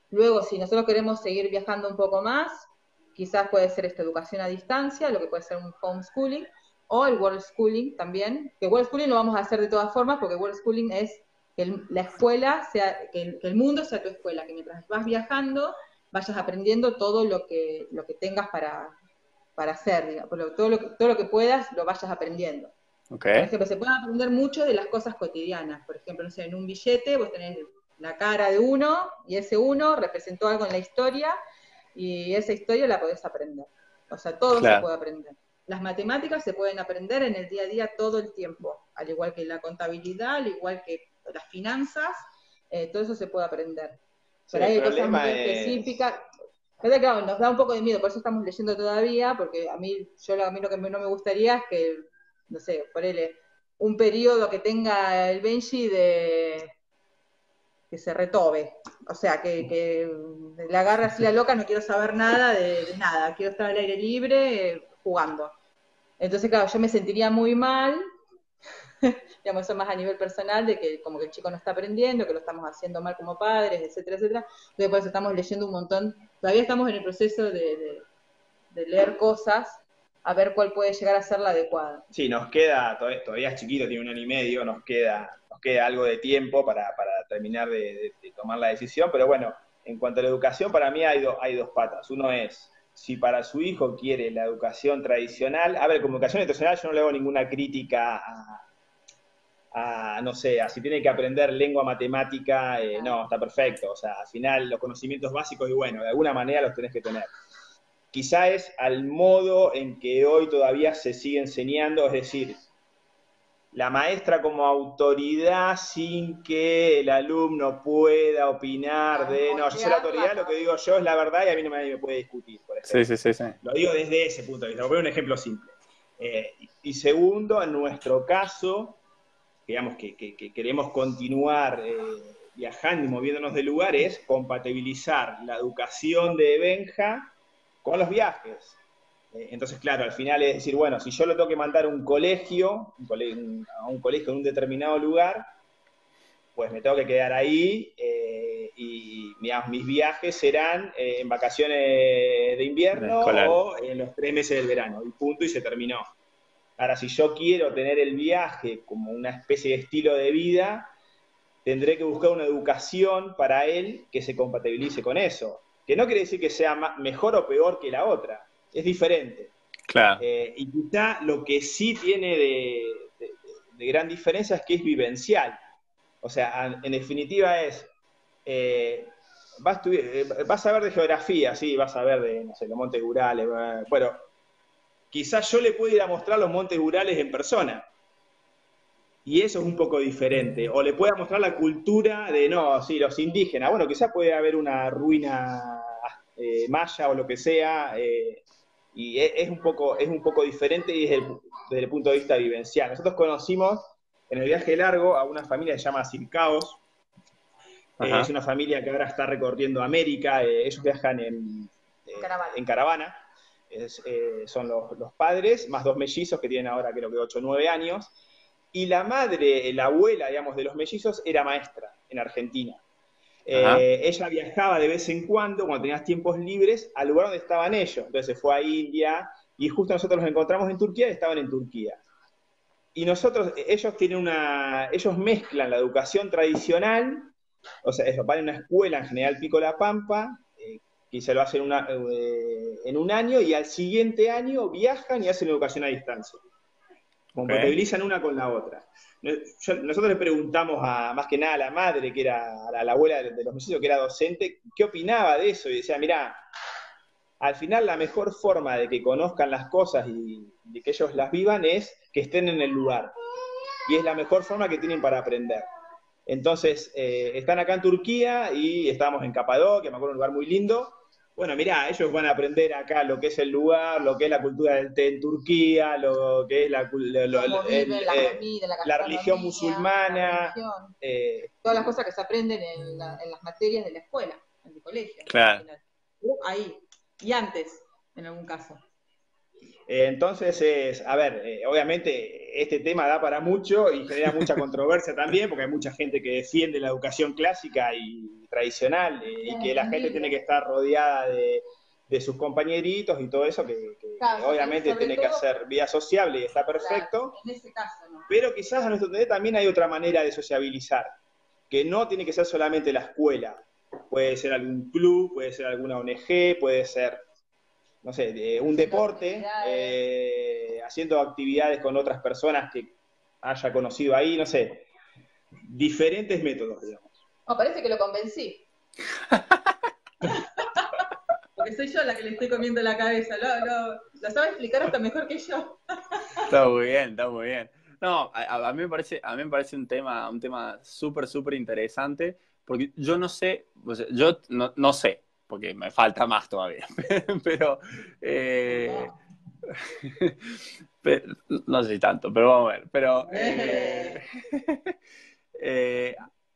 Luego, si nosotros queremos seguir viajando un poco más, quizás puede ser esta educación a distancia, lo que puede ser un homeschooling, o el world schooling también, que world schooling lo vamos a hacer de todas formas, porque world schooling es que el, la escuela sea, que el, que el mundo sea tu escuela, que mientras vas viajando vayas aprendiendo todo lo que, lo que tengas para, para hacer, digamos, todo lo, que, todo lo que puedas lo vayas aprendiendo. Okay. Por ejemplo, se puede aprender mucho de las cosas cotidianas. Por ejemplo, no sé, en un billete vos tenés la cara de uno, y ese uno representó algo en la historia, y esa historia la podés aprender. O sea, todo Claro. se puede aprender. Las matemáticas se pueden aprender en el día a día todo el tiempo, al igual que la contabilidad, al igual que las finanzas, eh, todo eso se puede aprender. Sí, Pero hay el cosas muy problema es... específicas. Pero claro, nos da un poco de miedo, por eso estamos leyendo todavía, porque a mí, yo a mí lo que no me gustaría es que, no sé, ponele un periodo que tenga el Benji de que se retobe, o sea, que, que la agarra así la loca, no quiero saber nada de, de nada, quiero estar al aire libre eh, jugando. Entonces, claro, yo me sentiría muy mal, digamos, eso más a nivel personal, de que como que el chico no está aprendiendo, que lo estamos haciendo mal como padres, etcétera, etcétera. Entonces, por eso estamos leyendo un montón, todavía estamos en el proceso de, de, de leer cosas, a ver cuál puede llegar a ser la adecuada. Sí, nos queda, todavía, todavía es chiquito, tiene un año y medio, nos queda, nos queda algo de tiempo para, para terminar de, de, de tomar la decisión, pero bueno, en cuanto a la educación, para mí hay, do, hay dos patas. Uno es, si para su hijo quiere la educación tradicional, a ver, como educación tradicional yo no le hago ninguna crítica a, a no sé, a si tiene que aprender lengua matemática, eh, no, está perfecto, o sea, al final los conocimientos básicos, y bueno, de alguna manera los tenés que tener. Quizá es al modo en que hoy todavía se sigue enseñando, es decir, la maestra como autoridad sin que el alumno pueda opinar de, no, yo soy la autoridad, lo que digo yo es la verdad y a mí no me, me puede discutir, por ejemplo. Sí, sí, sí, sí. Lo digo desde ese punto de vista, voy a poner un ejemplo simple. Eh, y segundo, en nuestro caso, digamos que, que, que queremos continuar eh, viajando y moviéndonos de lugar, es compatibilizar la educación de Benja con los viajes. Eh, entonces, claro, al final es decir, bueno, si yo lo tengo que mandar a un colegio, un cole un, a un colegio en un determinado lugar, pues me tengo que quedar ahí eh, y digamos, mis viajes serán eh, en vacaciones de invierno Escolar. o en los tres meses del verano, y punto, y se terminó. Ahora, si yo quiero tener el viaje como una especie de estilo de vida, tendré que buscar una educación para él que se compatibilice con eso. Que no quiere decir que sea mejor o peor que la otra, es diferente. Claro. Eh, y quizá lo que sí tiene de, de, de gran diferencia es que es vivencial. O sea, en definitiva es, eh, vas, tu, eh, vas a ver de geografía, sí, vas a ver de, no sé, los Montes Urales, bueno, quizás yo le puedo ir a mostrar los Montes Urales en persona. Y eso es un poco diferente. O le pueda mostrar la cultura de, no, sí, los indígenas. Bueno, quizás puede haber una ruina eh, maya o lo que sea, eh, y es, es, un poco, es un poco diferente desde el, desde el punto de vista vivencial. Nosotros conocimos en el viaje largo a una familia que se llama Circaos. Eh, es una familia que ahora está recorriendo América. Eh, ellos viajan en, eh, caravana. en caravana. Es, eh, son los, los padres, más dos mellizos que tienen ahora creo que ocho o nueve años. Y la madre, la abuela, digamos, de los mellizos era maestra en Argentina. Eh, ella viajaba de vez en cuando, cuando tenías tiempos libres, al lugar donde estaban ellos. Entonces se fue a India y justo nosotros nos encontramos en Turquía y estaban en Turquía. Y nosotros, ellos tienen una, ellos mezclan la educación tradicional, o sea, ellos van a una escuela, en General Pico La Pampa, eh, que se lo hacen una, eh, en un año, y al siguiente año viajan y hacen educación a distancia. Compatibilizan okay. una con la otra. Yo, nosotros le preguntamos a, más que nada a la madre, que era a la abuela de, de los mellizos, que era docente, qué opinaba de eso, y decía, mirá, al final la mejor forma de que conozcan las cosas y de que ellos las vivan es que estén en el lugar, y es la mejor forma que tienen para aprender. Entonces, eh, están acá en Turquía y estábamos en Capadocia, me acuerdo, un lugar muy lindo. Bueno, mirá, ellos van a aprender acá lo que es el lugar, lo que es la cultura del té en Turquía, lo que es la, lo, lo, el, la, eh, comida, la, la religión musulmana. La religión, eh, todas las cosas que se aprenden en, la, en las materias de la escuela, en el colegio. Claro. Uh, ahí. Y antes, en algún caso. Eh, entonces, es, a ver, eh, obviamente este tema da para mucho y genera mucha controversia también, porque hay mucha gente que defiende la educación clásica y tradicional eh, y que la gente tiene que estar rodeada de, de sus compañeritos y todo eso, que, que, que Claro, obviamente sobre tiene que todo, hacer vida sociable y está claro, perfecto, en ese caso no. pero quizás a nuestro entender también hay otra manera de sociabilizar, que no tiene que ser solamente la escuela, puede ser algún club, puede ser alguna O N G, puede ser no sé, de un Haciendo deporte, actividades. eh, haciendo actividades con otras personas que haya conocido ahí, no sé, diferentes métodos, digamos. Oh, parece que lo convencí. Porque soy yo la que le estoy comiendo la cabeza. Lo, lo, lo sabe explicar hasta mejor que yo. Está muy bien, está muy bien. No, a, a mí me parece, a mí me parece un tema, un tema súper, súper interesante, porque yo no sé, o sea, yo no, no sé, porque me falta más todavía, pero, eh, pero no sé si tanto, pero vamos a ver. Pero eh, eh,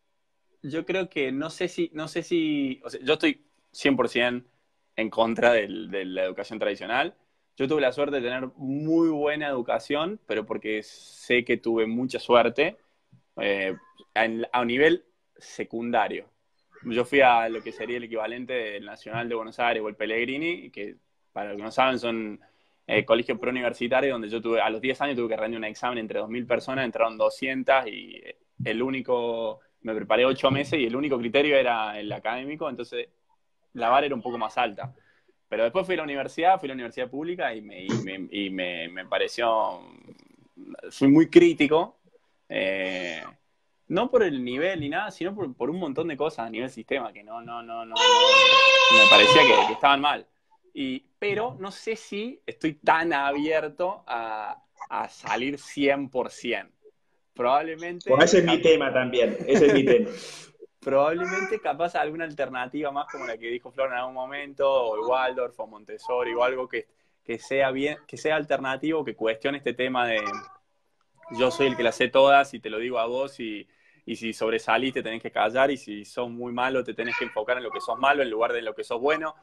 yo creo que no sé si, no sé si, o sea, yo estoy cien por ciento en contra del- de la educación tradicional. Yo tuve la suerte de tener muy buena educación, pero porque sé que tuve mucha suerte eh, en- a un nivel secundario. Yo fui a lo que sería el equivalente del Nacional de Buenos Aires o el Pellegrini, que para los que no saben son eh, colegios preuniversitarios donde yo tuve, a los diez años tuve que rendir un examen entre dos mil personas, entraron doscientas y el único, me preparé ocho meses y el único criterio era el académico, entonces la vara era un poco más alta. Pero después fui a la universidad, fui a la universidad pública y me, y me, y me, me pareció, fui muy crítico, eh, no por el nivel ni nada, sino por, por un montón de cosas a nivel sistema que no, no, no, no, no, me parecía que, que estaban mal. Y, pero no sé si estoy tan abierto a, a salir cien por ciento. Bueno, Probablemente, ese es mi tema también, ese es mi tema. probablemente capaz alguna alternativa más como la que dijo Flor en algún momento, o el Waldorf o Montessori o algo que, que sea bien, que sea alternativo, que cuestione este tema de yo soy el que las sé todas y te lo digo a vos y, y si sobresalís te tenés que callar y si sos muy malo te tenés que enfocar en lo que sos malo en lugar de en lo que sos bueno.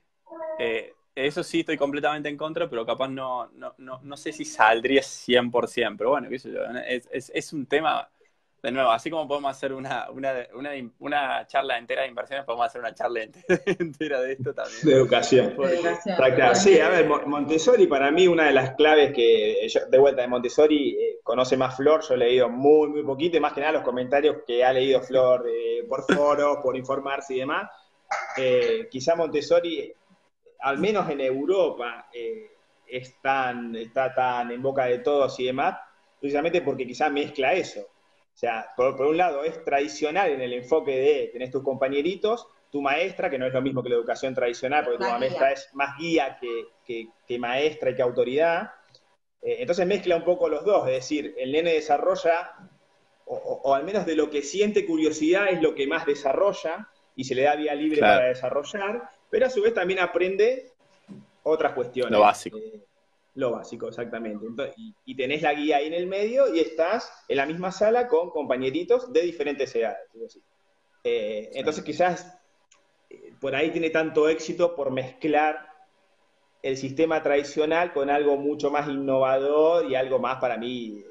Eh, eso sí estoy completamente en contra, pero capaz no, no, no, no sé si saldría cien por ciento, pero bueno, qué sé yo, es, es, es un tema, de nuevo, así como podemos hacer una, una, una, una charla entera de inversiones, podemos hacer una charla entera, entera de esto también. De educación. De Porque, educación, Exacto. Sí, a ver, totalmente. Mo- Montessori para mí una de las claves que, yo, de vuelta de Montessori, eh, conoce más Flor, yo he leído muy, muy poquito, y más que nada los comentarios que ha leído Flor eh, por foros, por informarse y demás. Eh, quizá Montessori al menos en Europa, eh, es tan, está tan en boca de todos y demás, precisamente porque quizá mezcla eso. O sea, por, por un lado es tradicional en el enfoque de tenés tus compañeritos, tu maestra, que no es lo mismo que la educación tradicional, porque tu Una maestra guía. es más guía que, que, que maestra y que autoridad. Eh, entonces mezcla un poco los dos, es decir, el nene desarrolla, o, o, o al menos de lo que siente curiosidad es lo que más desarrolla, y se le da vía libre para claro, desarrollar, pero a su vez también aprende otras lo cuestiones, básico. eh, lo básico exactamente. Entonces, y, y, tenés la guía ahí en el medio y estás en la misma sala con compañeritos de diferentes edades. Eh, Sí. entonces quizás eh, por ahí tiene tanto éxito por mezclar el sistema tradicional con algo mucho más innovador y algo más para mí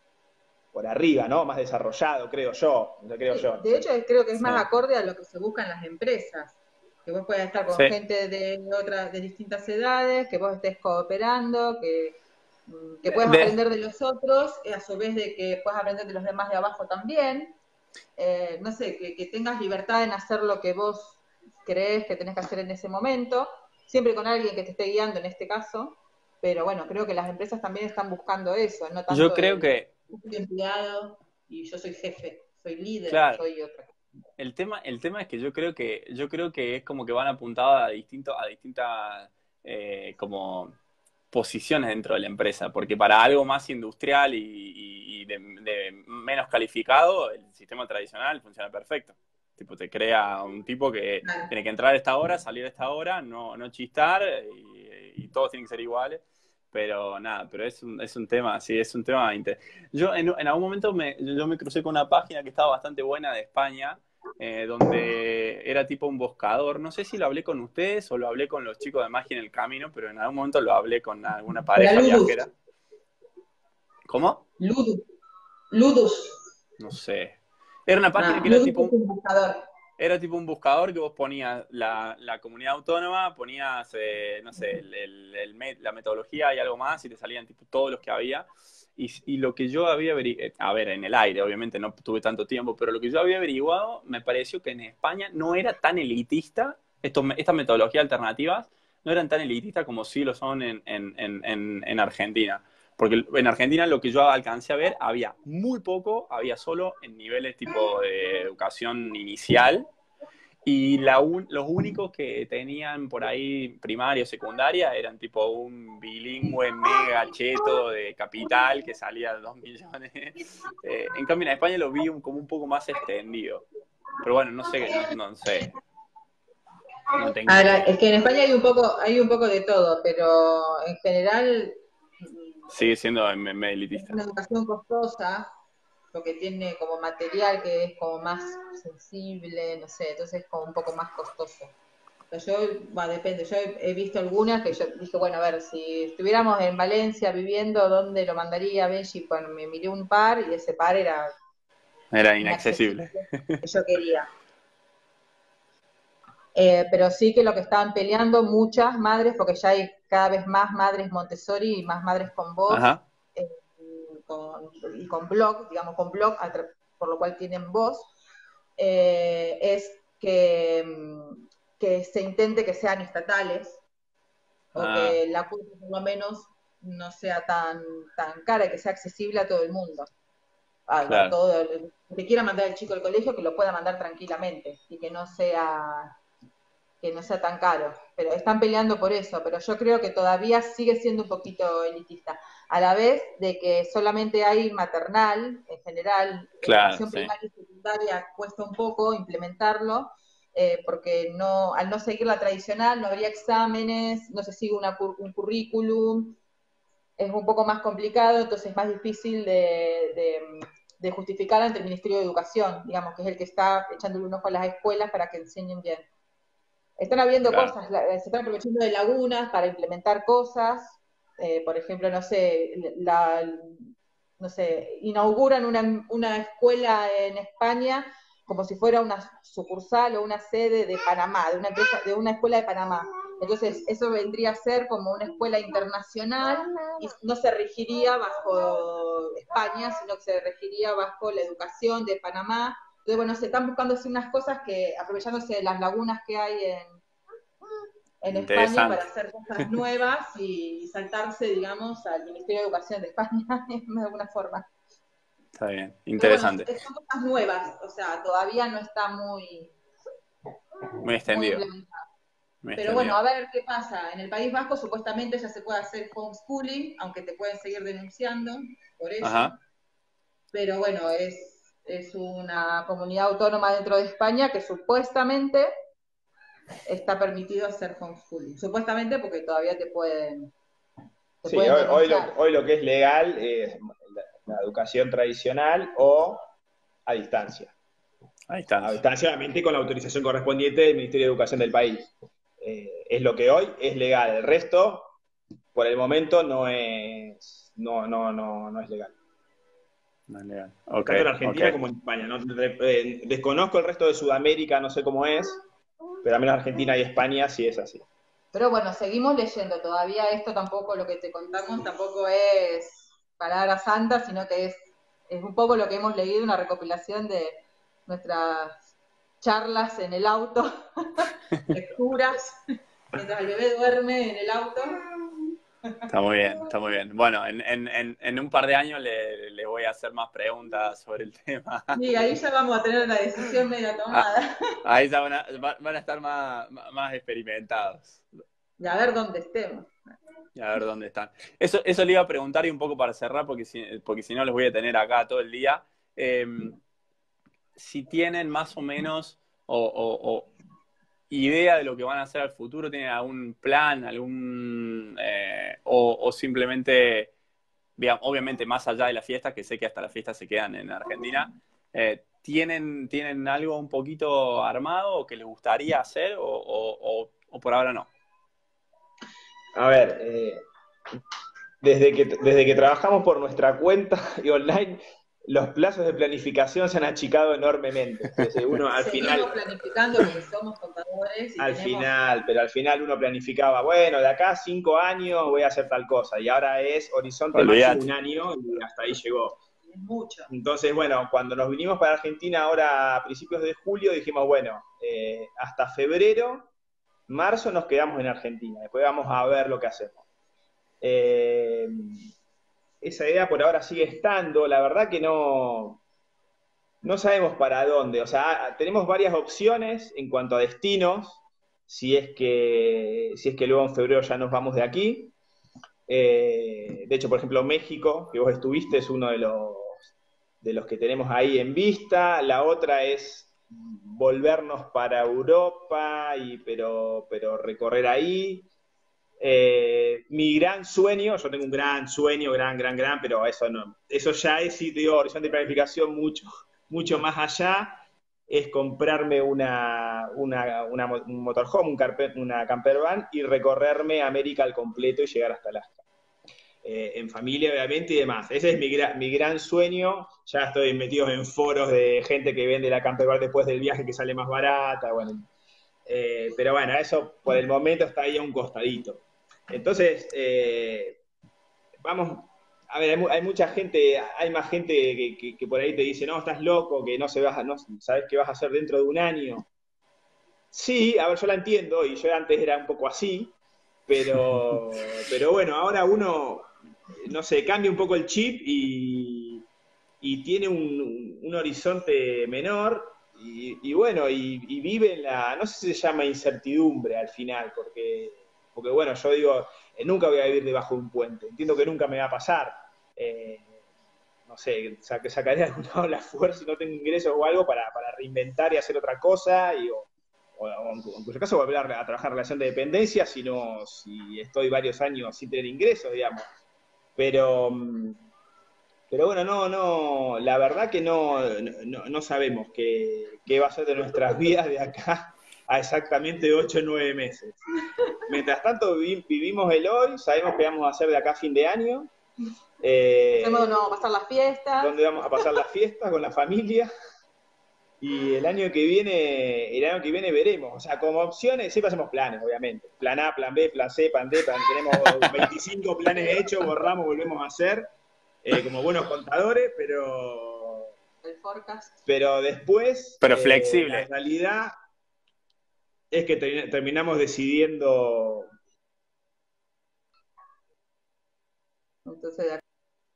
por arriba, ¿no? Más desarrollado, creo yo. Creo Sí, yo, no de sé. hecho creo que es Sí. más acorde a lo que se busca en las empresas. Que vos puedas estar con Sí. gente de otras, de distintas edades, que vos estés cooperando, que, mm, que puedas De, aprender de los otros, y a su vez de que puedas aprender de los demás de abajo también. Eh, no sé, que, que tengas libertad en hacer lo que vos crees que tenés que hacer en ese momento, siempre con alguien que te esté guiando en este caso, pero bueno, creo que las empresas también están buscando eso, no yo tanto creo el que, yo soy empleado y yo soy jefe, soy líder, claro, soy otra. el tema, el tema es que yo creo que, yo creo que es como que van apuntados a distintos, a distintas eh, como posiciones dentro de la empresa, porque para algo más industrial y, y- y de, de menos calificado, el sistema tradicional funciona perfecto. Tipo, te crea un tipo que Claro. tiene que entrar a esta hora, salir a esta hora, no, no chistar y, y todos tienen que ser iguales. Pero nada, pero es un, es un tema, sí, es un tema inter- Yo en, en algún momento me, yo me crucé con una página que estaba bastante buena de España, eh, donde era tipo un buscador. No sé si lo hablé con ustedes o lo hablé con los chicos de Magia en el Camino, pero en algún momento lo hablé con alguna Era pareja Ludus. viajera. ¿Cómo? Ludus. Ludus. No sé. Era una página Ah, que era Ludus tipo es un buscador. Era tipo un buscador que vos ponías la, la comunidad autónoma, ponías, eh, no sé, el, el, el, la metodología y algo más, y te salían tipo todos los que había. Y, y lo que yo había averiguado, a ver, en el aire, obviamente no tuve tanto tiempo, pero lo que yo había averiguado, me pareció que en España no era tan elitista, estos, estas metodologías alternativas no eran tan elitistas como sí lo son en, en, en, en Argentina. Porque en Argentina lo que yo alcancé a ver, había muy poco, había solo en niveles tipo de educación inicial, y la un, los únicos que tenían por ahí primaria o secundaria eran tipo un bilingüe mega cheto de capital que salía de dos millones. Eh, en cambio en España lo vi un, como un poco más extendido. Pero bueno, no sé, no, no sé. No tengo Ahora, es que en España hay un poco, hay un poco de todo, pero en general sigue siendo medio elitista. una educación costosa, lo que tiene como material que es como más sensible, no sé, entonces es como un poco más costoso. Pero yo, bueno, depende, yo he, he visto algunas que yo dije, bueno, a ver, si estuviéramos en Valencia viviendo, ¿dónde lo mandaría Benji? Bueno, me miré un par y ese par era... Era inaccesible. Que yo quería. Eh, pero sí que lo que estaban peleando muchas madres, porque ya hay cada vez más madres Montessori y más madres con voz, eh, con, y con blog, digamos con blog, por lo cual tienen voz, eh, es que, que se intente que sean estatales, o ah. que la cuota por lo menos no sea tan, tan cara, que sea accesible a todo el mundo. A, Claro. a todo el que quiera mandar al chico al colegio, que lo pueda mandar tranquilamente y que no sea... que no sea tan caro, pero están peleando por eso, pero yo creo que todavía sigue siendo un poquito elitista, a la vez de que solamente hay maternal, en general, claro, educación sí. primaria y secundaria cuesta un poco implementarlo, eh, porque no, al no seguir la tradicional no habría exámenes, no se sigue una, un currículum, es un poco más complicado, entonces es más difícil de, de, de justificar ante el Ministerio de Educación, digamos, que es el que está echándole un ojo a las escuelas para que enseñen bien. Están habiendo claro. cosas, se están aprovechando de lagunas para implementar cosas, eh, por ejemplo, no sé, la, no sé, inauguran una, una escuela en España como si fuera una sucursal o una sede de Panamá, de una empresa, de una escuela de Panamá. Entonces, eso vendría a ser como una escuela internacional y no se regiría bajo España, sino que se regiría bajo la educación de Panamá. Entonces, bueno, se están buscando así unas cosas que, aprovechándose de las lagunas que hay en, en España para hacer cosas nuevas y saltarse, digamos, al Ministerio de Educación de España de alguna forma. Está bien, interesante. Pero bueno, son cosas nuevas, o sea, todavía no está muy, muy extendido. Muy muy Pero extendido. Bueno, a ver qué pasa. En el País Vasco supuestamente ya se puede hacer homeschooling, aunque te pueden seguir denunciando por eso. Ajá. Pero bueno, es... es una comunidad autónoma dentro de España que supuestamente está permitido hacer homeschooling. Supuestamente porque todavía te pueden... Te sí, pueden hoy, hoy, lo, hoy lo que es legal es la, la educación tradicional o a distancia. A distancia. A distancia, obviamente, con la autorización correspondiente del Ministerio de Educación del país. Eh, es lo que hoy es legal. El resto, por el momento, no es, no, no, no, no es legal. No es legal. Okay, tanto en Argentina okay. como en España. ¿no? Desconozco el resto de Sudamérica, no sé cómo es, pero al menos Argentina y España sí es así. Pero bueno, seguimos leyendo. Todavía esto tampoco, lo que te contamos, tampoco es palabra santa, sino que es, es un poco lo que hemos leído, una recopilación de nuestras charlas en el auto, lecturas, mientras el bebé duerme en el auto. Está muy bien, está muy bien. Bueno, en, en, en un par de años le, le voy a hacer más preguntas sobre el tema. Sí, ahí ya vamos a tener la decisión media tomada. Ah, ahí ya van a, van a estar más, más experimentados. Y a ver dónde estemos. Y a ver dónde están. Eso, eso le iba a preguntar y un poco para cerrar, porque si, porque si no les voy a tener acá todo el día. Eh, si tienen más o menos o, o, o idea de lo que van a hacer al futuro, ¿tienen algún plan, algún eh, o, o simplemente, digamos, obviamente más allá de la fiesta, que sé que hasta la fiesta se quedan en Argentina, eh, ¿tienen, tienen algo un poquito armado o que les gustaría hacer o, o, o, o por ahora no? A ver, eh, desde que, desde que trabajamos por nuestra cuenta y online, los plazos de planificación se han achicado enormemente. Entonces, uno al Seguimos final, planificando porque somos contadores y al tenemos... final, pero al final uno planificaba, bueno, de acá a cinco años voy a hacer tal cosa, y ahora es horizonte máximo un Olvídate. año y hasta ahí llegó. Es mucho. Entonces, bueno, cuando nos vinimos para Argentina ahora a principios de julio, dijimos, bueno, eh, hasta febrero, marzo nos quedamos en Argentina, después vamos a ver lo que hacemos. Eh, esa idea por ahora sigue estando, la verdad que no, no sabemos para dónde, o sea, tenemos varias opciones en cuanto a destinos, si es que, si es que luego en febrero ya nos vamos de aquí. Eh, de hecho, por ejemplo, México, que vos estuviste, es uno de los, de los que tenemos ahí en vista. La otra es volvernos para Europa, y, pero, pero recorrer ahí. Eh, mi gran sueño, yo tengo un gran sueño, gran, gran, gran, pero eso no, eso ya es, sí, te digo, horizonte de planificación mucho, mucho más allá, es comprarme una, una, una un motorhome, un carpe, una camper van y recorrerme América al completo y llegar hasta Alaska. Eh, en familia, obviamente, y demás. Ese es mi, gra mi gran sueño. Ya estoy metido en foros de gente que vende la camper van después del viaje que sale más barata, bueno. Eh, pero bueno, eso por el momento está ahí a un costadito. Entonces, eh, vamos, a ver, hay, hay, mucha gente, hay más gente que, que, que por ahí te dice, no, estás loco, que no, se vas a, no sabes qué vas a hacer dentro de un año. Sí, a ver, yo la entiendo, y yo antes era un poco así, pero, pero bueno, ahora uno, no sé, cambia un poco el chip y, y tiene un, un horizonte menor. Y, y bueno, y, y vive en la, no sé si se llama incertidumbre al final, porque, porque bueno, yo digo, eh, nunca voy a vivir debajo de un puente, entiendo que nunca me va a pasar, eh, no sé, sac sacaré a algún lado la fuerza y no tengo ingresos o algo para, para reinventar y hacer otra cosa, y, o, o, o en cuyo caso volver a, a trabajar en relación de dependencia, si, no, si estoy varios años sin tener ingresos, digamos, pero... Pero bueno, no, no, la verdad que no, no, no sabemos qué, qué va a ser de nuestras vidas de acá a exactamente ocho o nueve meses. Mientras tanto vivi vivimos el hoy, sabemos qué vamos a hacer de acá a fin de año. Eh, ¿Dónde vamos a pasar las fiestas? Dónde vamos a pasar las fiestas con la familia. Y el año que viene, el año que viene veremos. O sea, como opciones, siempre hacemos planes, obviamente. Plan A, plan B, plan C, plan D, plan, tenemos veinticinco planes hechos, borramos, volvemos a hacer. Eh, como buenos contadores, pero el forecast. Pero después pero eh, flexible. La realidad es que ter terminamos decidiendo. Entonces,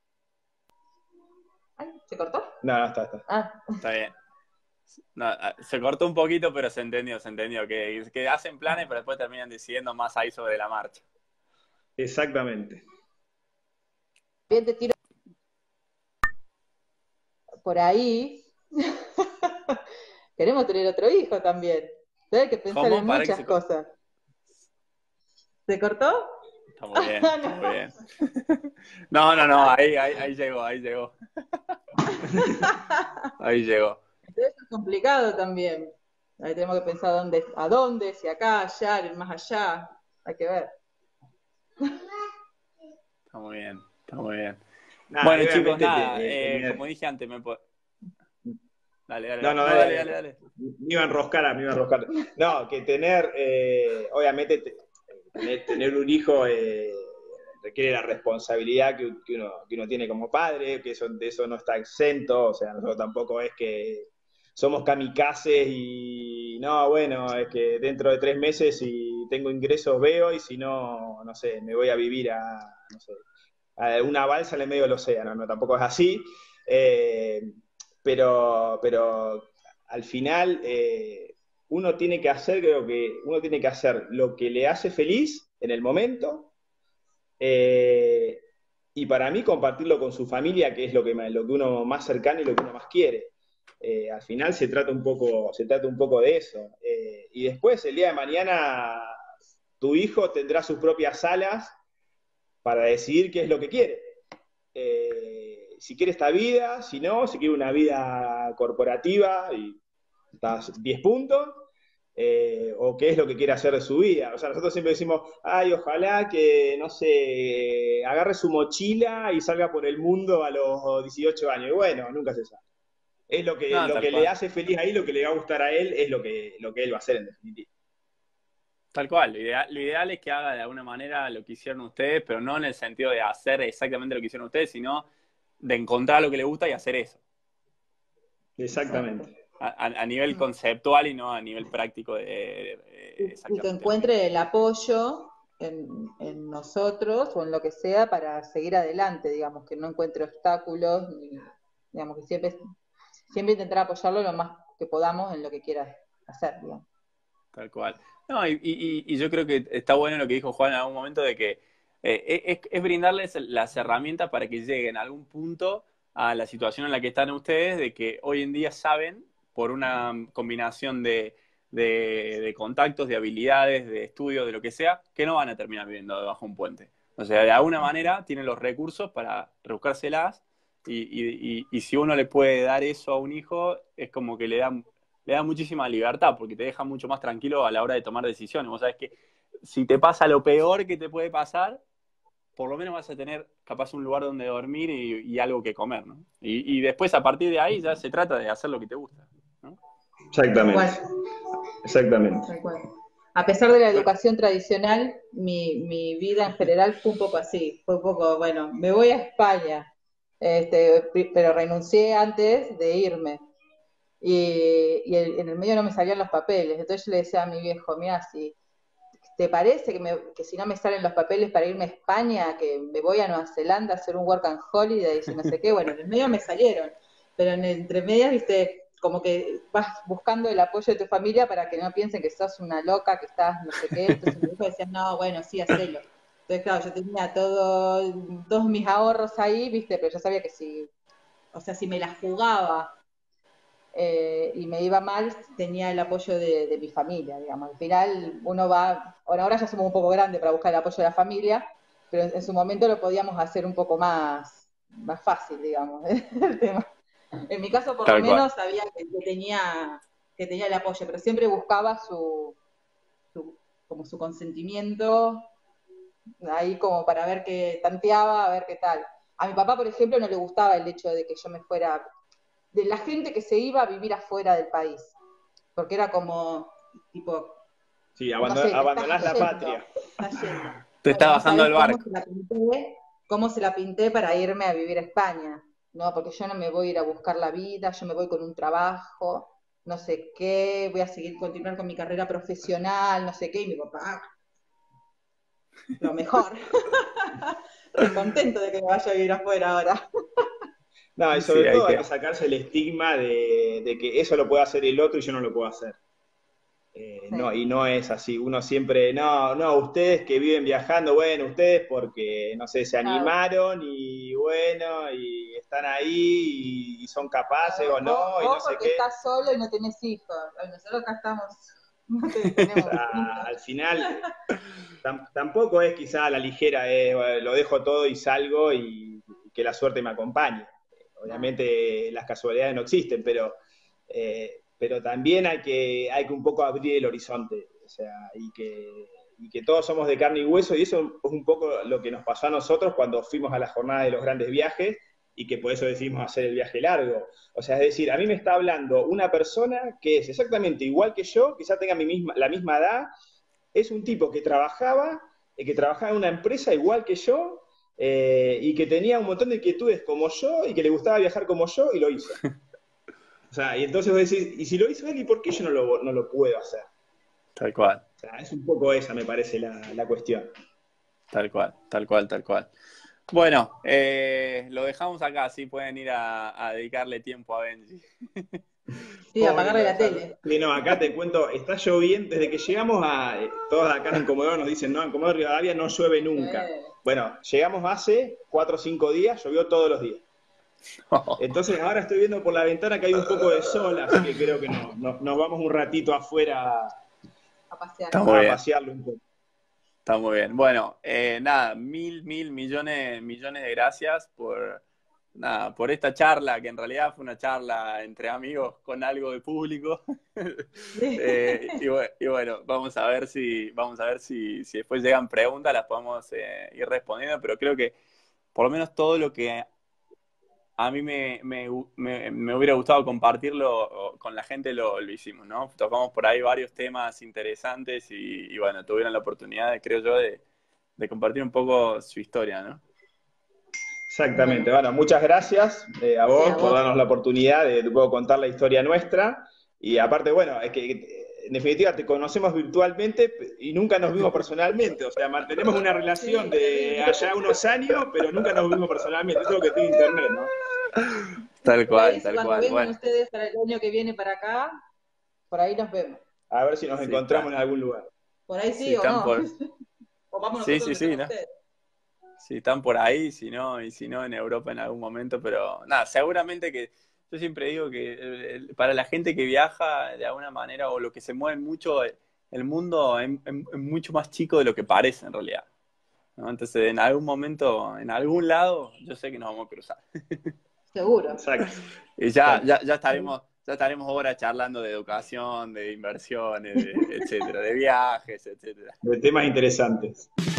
¿ay, se cortó? No, no, está, está. Ah. Está bien. No, se cortó un poquito, pero se entendió, se entendió. Que, que hacen planes, pero después terminan decidiendo más ahí sobre la marcha. Exactamente. Bien, te tiro por ahí. Queremos tener otro hijo también. Hay que pensar ¿Cómo? en Para muchas se... cosas. ¿Se cortó? Está muy bien, está muy bien. No, no, no, ahí, ahí, ahí llegó, ahí llegó. Ahí llegó. Entonces es complicado también. Ahí tenemos que pensar dónde, a dónde, si acá, allá, más allá. Hay que ver. Está muy bien, está muy bien. Nah, bueno, chicos, nada, te, eh, como dije antes, me puedo... Dale, dale, no, no, no, dale, dale, dale, dale. Me iba a enroscar, me iba a enroscar. No, que tener, eh, obviamente, te, tener, tener un hijo eh, requiere la responsabilidad que, que, uno, que uno tiene como padre, que eso, de eso no está exento, o sea, nosotros tampoco es que somos kamikazes y no, bueno, es que dentro de tres meses si tengo ingresos veo y si no, no sé, me voy a vivir a, no sé, a una balsa en el medio del océano, no, tampoco es así, eh, pero, pero al final eh, uno tiene que hacer, creo que uno tiene que hacer lo que le hace feliz en el momento, eh, y para mí compartirlo con su familia, que es lo que, lo que uno más cercano y lo que uno más quiere. Eh, al final se trata un poco, se trata un poco de eso. Eh, y después, el día de mañana, tu hijo tendrá sus propias alas para decidir qué es lo que quiere. Eh, si quiere esta vida, si no, si quiere una vida corporativa y estás diez puntos, eh, o qué es lo que quiere hacer de su vida. O sea, nosotros siempre decimos, ay, ojalá que, no sé, agarre su mochila y salga por el mundo a los dieciocho años. Y bueno, nunca se sabe. Es lo que, No, lo tal que le cual. hace feliz ahí, lo que le va a gustar a él, es lo que, lo que él va a hacer en definitiva. Tal cual, lo ideal, lo ideal es que haga de alguna manera lo que hicieron ustedes, pero no en el sentido de hacer exactamente lo que hicieron ustedes, sino de encontrar lo que le gusta y hacer eso. Exactamente. A, a, a nivel conceptual y no a nivel práctico de, de- de Y, y que exactamente lo mismo. encuentre el apoyo en, en nosotros o en lo que sea para seguir adelante, digamos, que no encuentre obstáculos, ni, digamos, que siempre, siempre intentar apoyarlo lo más que podamos en lo que quiera hacer, digamos. Tal cual. No, y, y- y yo creo que está bueno lo que dijo Juan en algún momento de que eh, es, es brindarles las herramientas para que lleguen a algún punto a la situación en la que están ustedes, de que hoy en día saben, por una combinación de, de- de contactos, de habilidades, de estudios, de lo que sea, que no van a terminar viviendo debajo de un puente. O sea, de alguna manera tienen los recursos para rebuscárselas y, y, y, y si uno le puede dar eso a un hijo, es como que le da le da muchísima libertad porque te deja mucho más tranquilo a la hora de tomar decisiones. Vos sabés que si te pasa lo peor que te puede pasar, por lo menos vas a tener capaz un lugar donde dormir y, y algo que comer, ¿no? Y, y después a partir de ahí ya se trata de hacer lo que te gusta, ¿no? Exactamente. Tal cual, Exactamente. tal cual. A pesar de la educación tradicional, mi, mi vida en general fue un poco así, fue un poco, bueno, me voy a España, este, pero renuncié antes de irme. Y, y el, en el medio no me salían los papeles. Entonces yo le decía a mi viejo, mira, si te parece que, me, que si no me salen los papeles para irme a España, que me voy a Nueva Zelanda a hacer un work and holiday y no sé qué, bueno, en el medio me salieron, pero en el, entre medias, viste, como que vas buscando el apoyo de tu familia para que no piensen que sos una loca, que estás no sé qué. Entonces mi viejo decía, no, bueno, sí, hacelo. Entonces, claro, yo tenía todo, todos mis ahorros ahí, viste, pero yo sabía que si, o sea, si me la jugaba eh, y me iba mal, tenía el apoyo de, de mi familia, digamos. Al final uno va, bueno, ahora ya somos un poco grandes para buscar el apoyo de la familia, pero en, en su momento lo podíamos hacer un poco más, más fácil, digamos, el tema. En mi caso, por lo Tal cual. menos, sabía que, que tenía que tenía el apoyo, pero siempre buscaba su, su como su consentimiento ahí como para ver qué tanteaba, a ver qué tal. A mi papá, por ejemplo, no le gustaba el hecho de que yo me fuera, de la gente que se iba a vivir afuera del país, porque era como, tipo, Sí, no abandon- sé, te abandonás estás la yendo, patria. te estás yendo. Te está Bueno, no bajando sabes del cómo barco. se la pinté, cómo se la pinté para irme a vivir a España. No, porque yo no me voy a ir a buscar la vida, yo me voy con un trabajo, no sé qué, voy a seguir, continuar con mi carrera profesional, no sé qué, y mi papá, "Ah, lo mejor, re contento de que me vaya a vivir afuera ahora". No, y Sí, sobre hay todo hay que... que sacarse el estigma de, de que eso lo puede hacer el otro y yo no lo puedo hacer. Eh, no, Sí. y no es así. Uno siempre, no, no, ustedes que viven viajando, bueno, ustedes porque, no sé, se Claro. animaron y bueno, y están ahí y, y son capaces Claro. o Vos, no, y no vos sé porque qué. estás solo y no tenés hijos. Nosotros acá estamos, no te- O tenemos sea, hijos. al final tam- tampoco es quizá a la ligera, eh, bueno, lo dejo todo y salgo y, y que la suerte me acompañe. No. Obviamente las casualidades no existen, pero, eh, pero también hay que, hay que un poco abrir el horizonte, o sea, y que, y que todos somos de carne y hueso, y eso es un poco lo que nos pasó a nosotros cuando fuimos a la jornada de los grandes viajes, y que por eso decidimos hacer el viaje largo. O sea, es decir, a mí me está hablando una persona que es exactamente igual que yo, quizá tenga mi misma, la misma edad, es un tipo que trabajaba, eh, que trabajaba en una empresa igual que yo, eh, y que tenía un montón de inquietudes como yo, y que le gustaba viajar como yo, y lo hizo. O sea, y entonces vos decís, y si lo hizo él, ¿y por qué yo no lo, no lo puedo hacer? Tal cual, O sea, es un poco esa, me parece, la, la cuestión. tal cual, tal cual, tal cual. Bueno, eh, lo dejamos acá, así pueden ir a, a dedicarle tiempo a Benji. Sí, Pobre, apagarle lo la dejaron. tele. Sí, no, acá te cuento, está lloviendo, desde que llegamos a, eh, todos acá en Comodoro nos dicen, no, en Comodoro Rivadavia no llueve nunca. Eh, Bueno, llegamos hace cuatro o cinco días, llovió todos los días. Entonces ahora estoy viendo por la ventana que hay un poco de sol, así que creo que no, no- nos vamos un ratito afuera a pasear. Está muy a bien, pasearlo un poco. está muy bien. Bueno, eh, nada, mil, mil millones, millones de gracias por, nada, por esta charla, que en realidad fue una charla entre amigos con algo de público. eh, y, bueno, y bueno, vamos a ver si, vamos a ver si, si después llegan preguntas, las podemos eh, ir respondiendo, pero creo que por lo menos todo lo que a mí me, me, me, me hubiera gustado compartirlo con la gente lo, lo hicimos, ¿no? Tocamos por ahí varios temas interesantes y, y bueno, tuvieron la oportunidad, de, creo yo, de, de compartir un poco su historia, ¿no? Exactamente. Bueno, muchas gracias eh, a vos Sí, a por vos. darnos la oportunidad de, de poder contar la historia nuestra. Y aparte, bueno, es que en definitiva te conocemos virtualmente y nunca nos vimos personalmente. O sea, mantenemos una relación de allá unos años, pero nunca nos vimos personalmente. Eso es lo que tiene internet, ¿no? Tal Por ahí, cual, si tal cuando cual. vengan Bueno, ustedes para el año que viene para acá, por ahí nos vemos. A ver si nos sí, encontramos está. en algún lugar. Por ahí sí Sí, o están no. por, O vamos sí, nosotros sí, donde sí, están ¿no? ustedes. Si están por ahí, si no, y si no, en Europa en algún momento, pero nada, seguramente que yo siempre digo que el- el- para la gente que viaja de alguna manera o lo que se mueve mucho, el el mundo es, es- es mucho más chico de lo que parece en realidad, ¿no? Entonces, en algún momento, en algún lado, yo sé que nos vamos a cruzar. Seguro. Exacto. Y ya, Exacto. ya, ya estaremos, ya estaremos ahora charlando de educación, de inversiones, de, etcétera, de viajes, etcétera. De temas interesantes.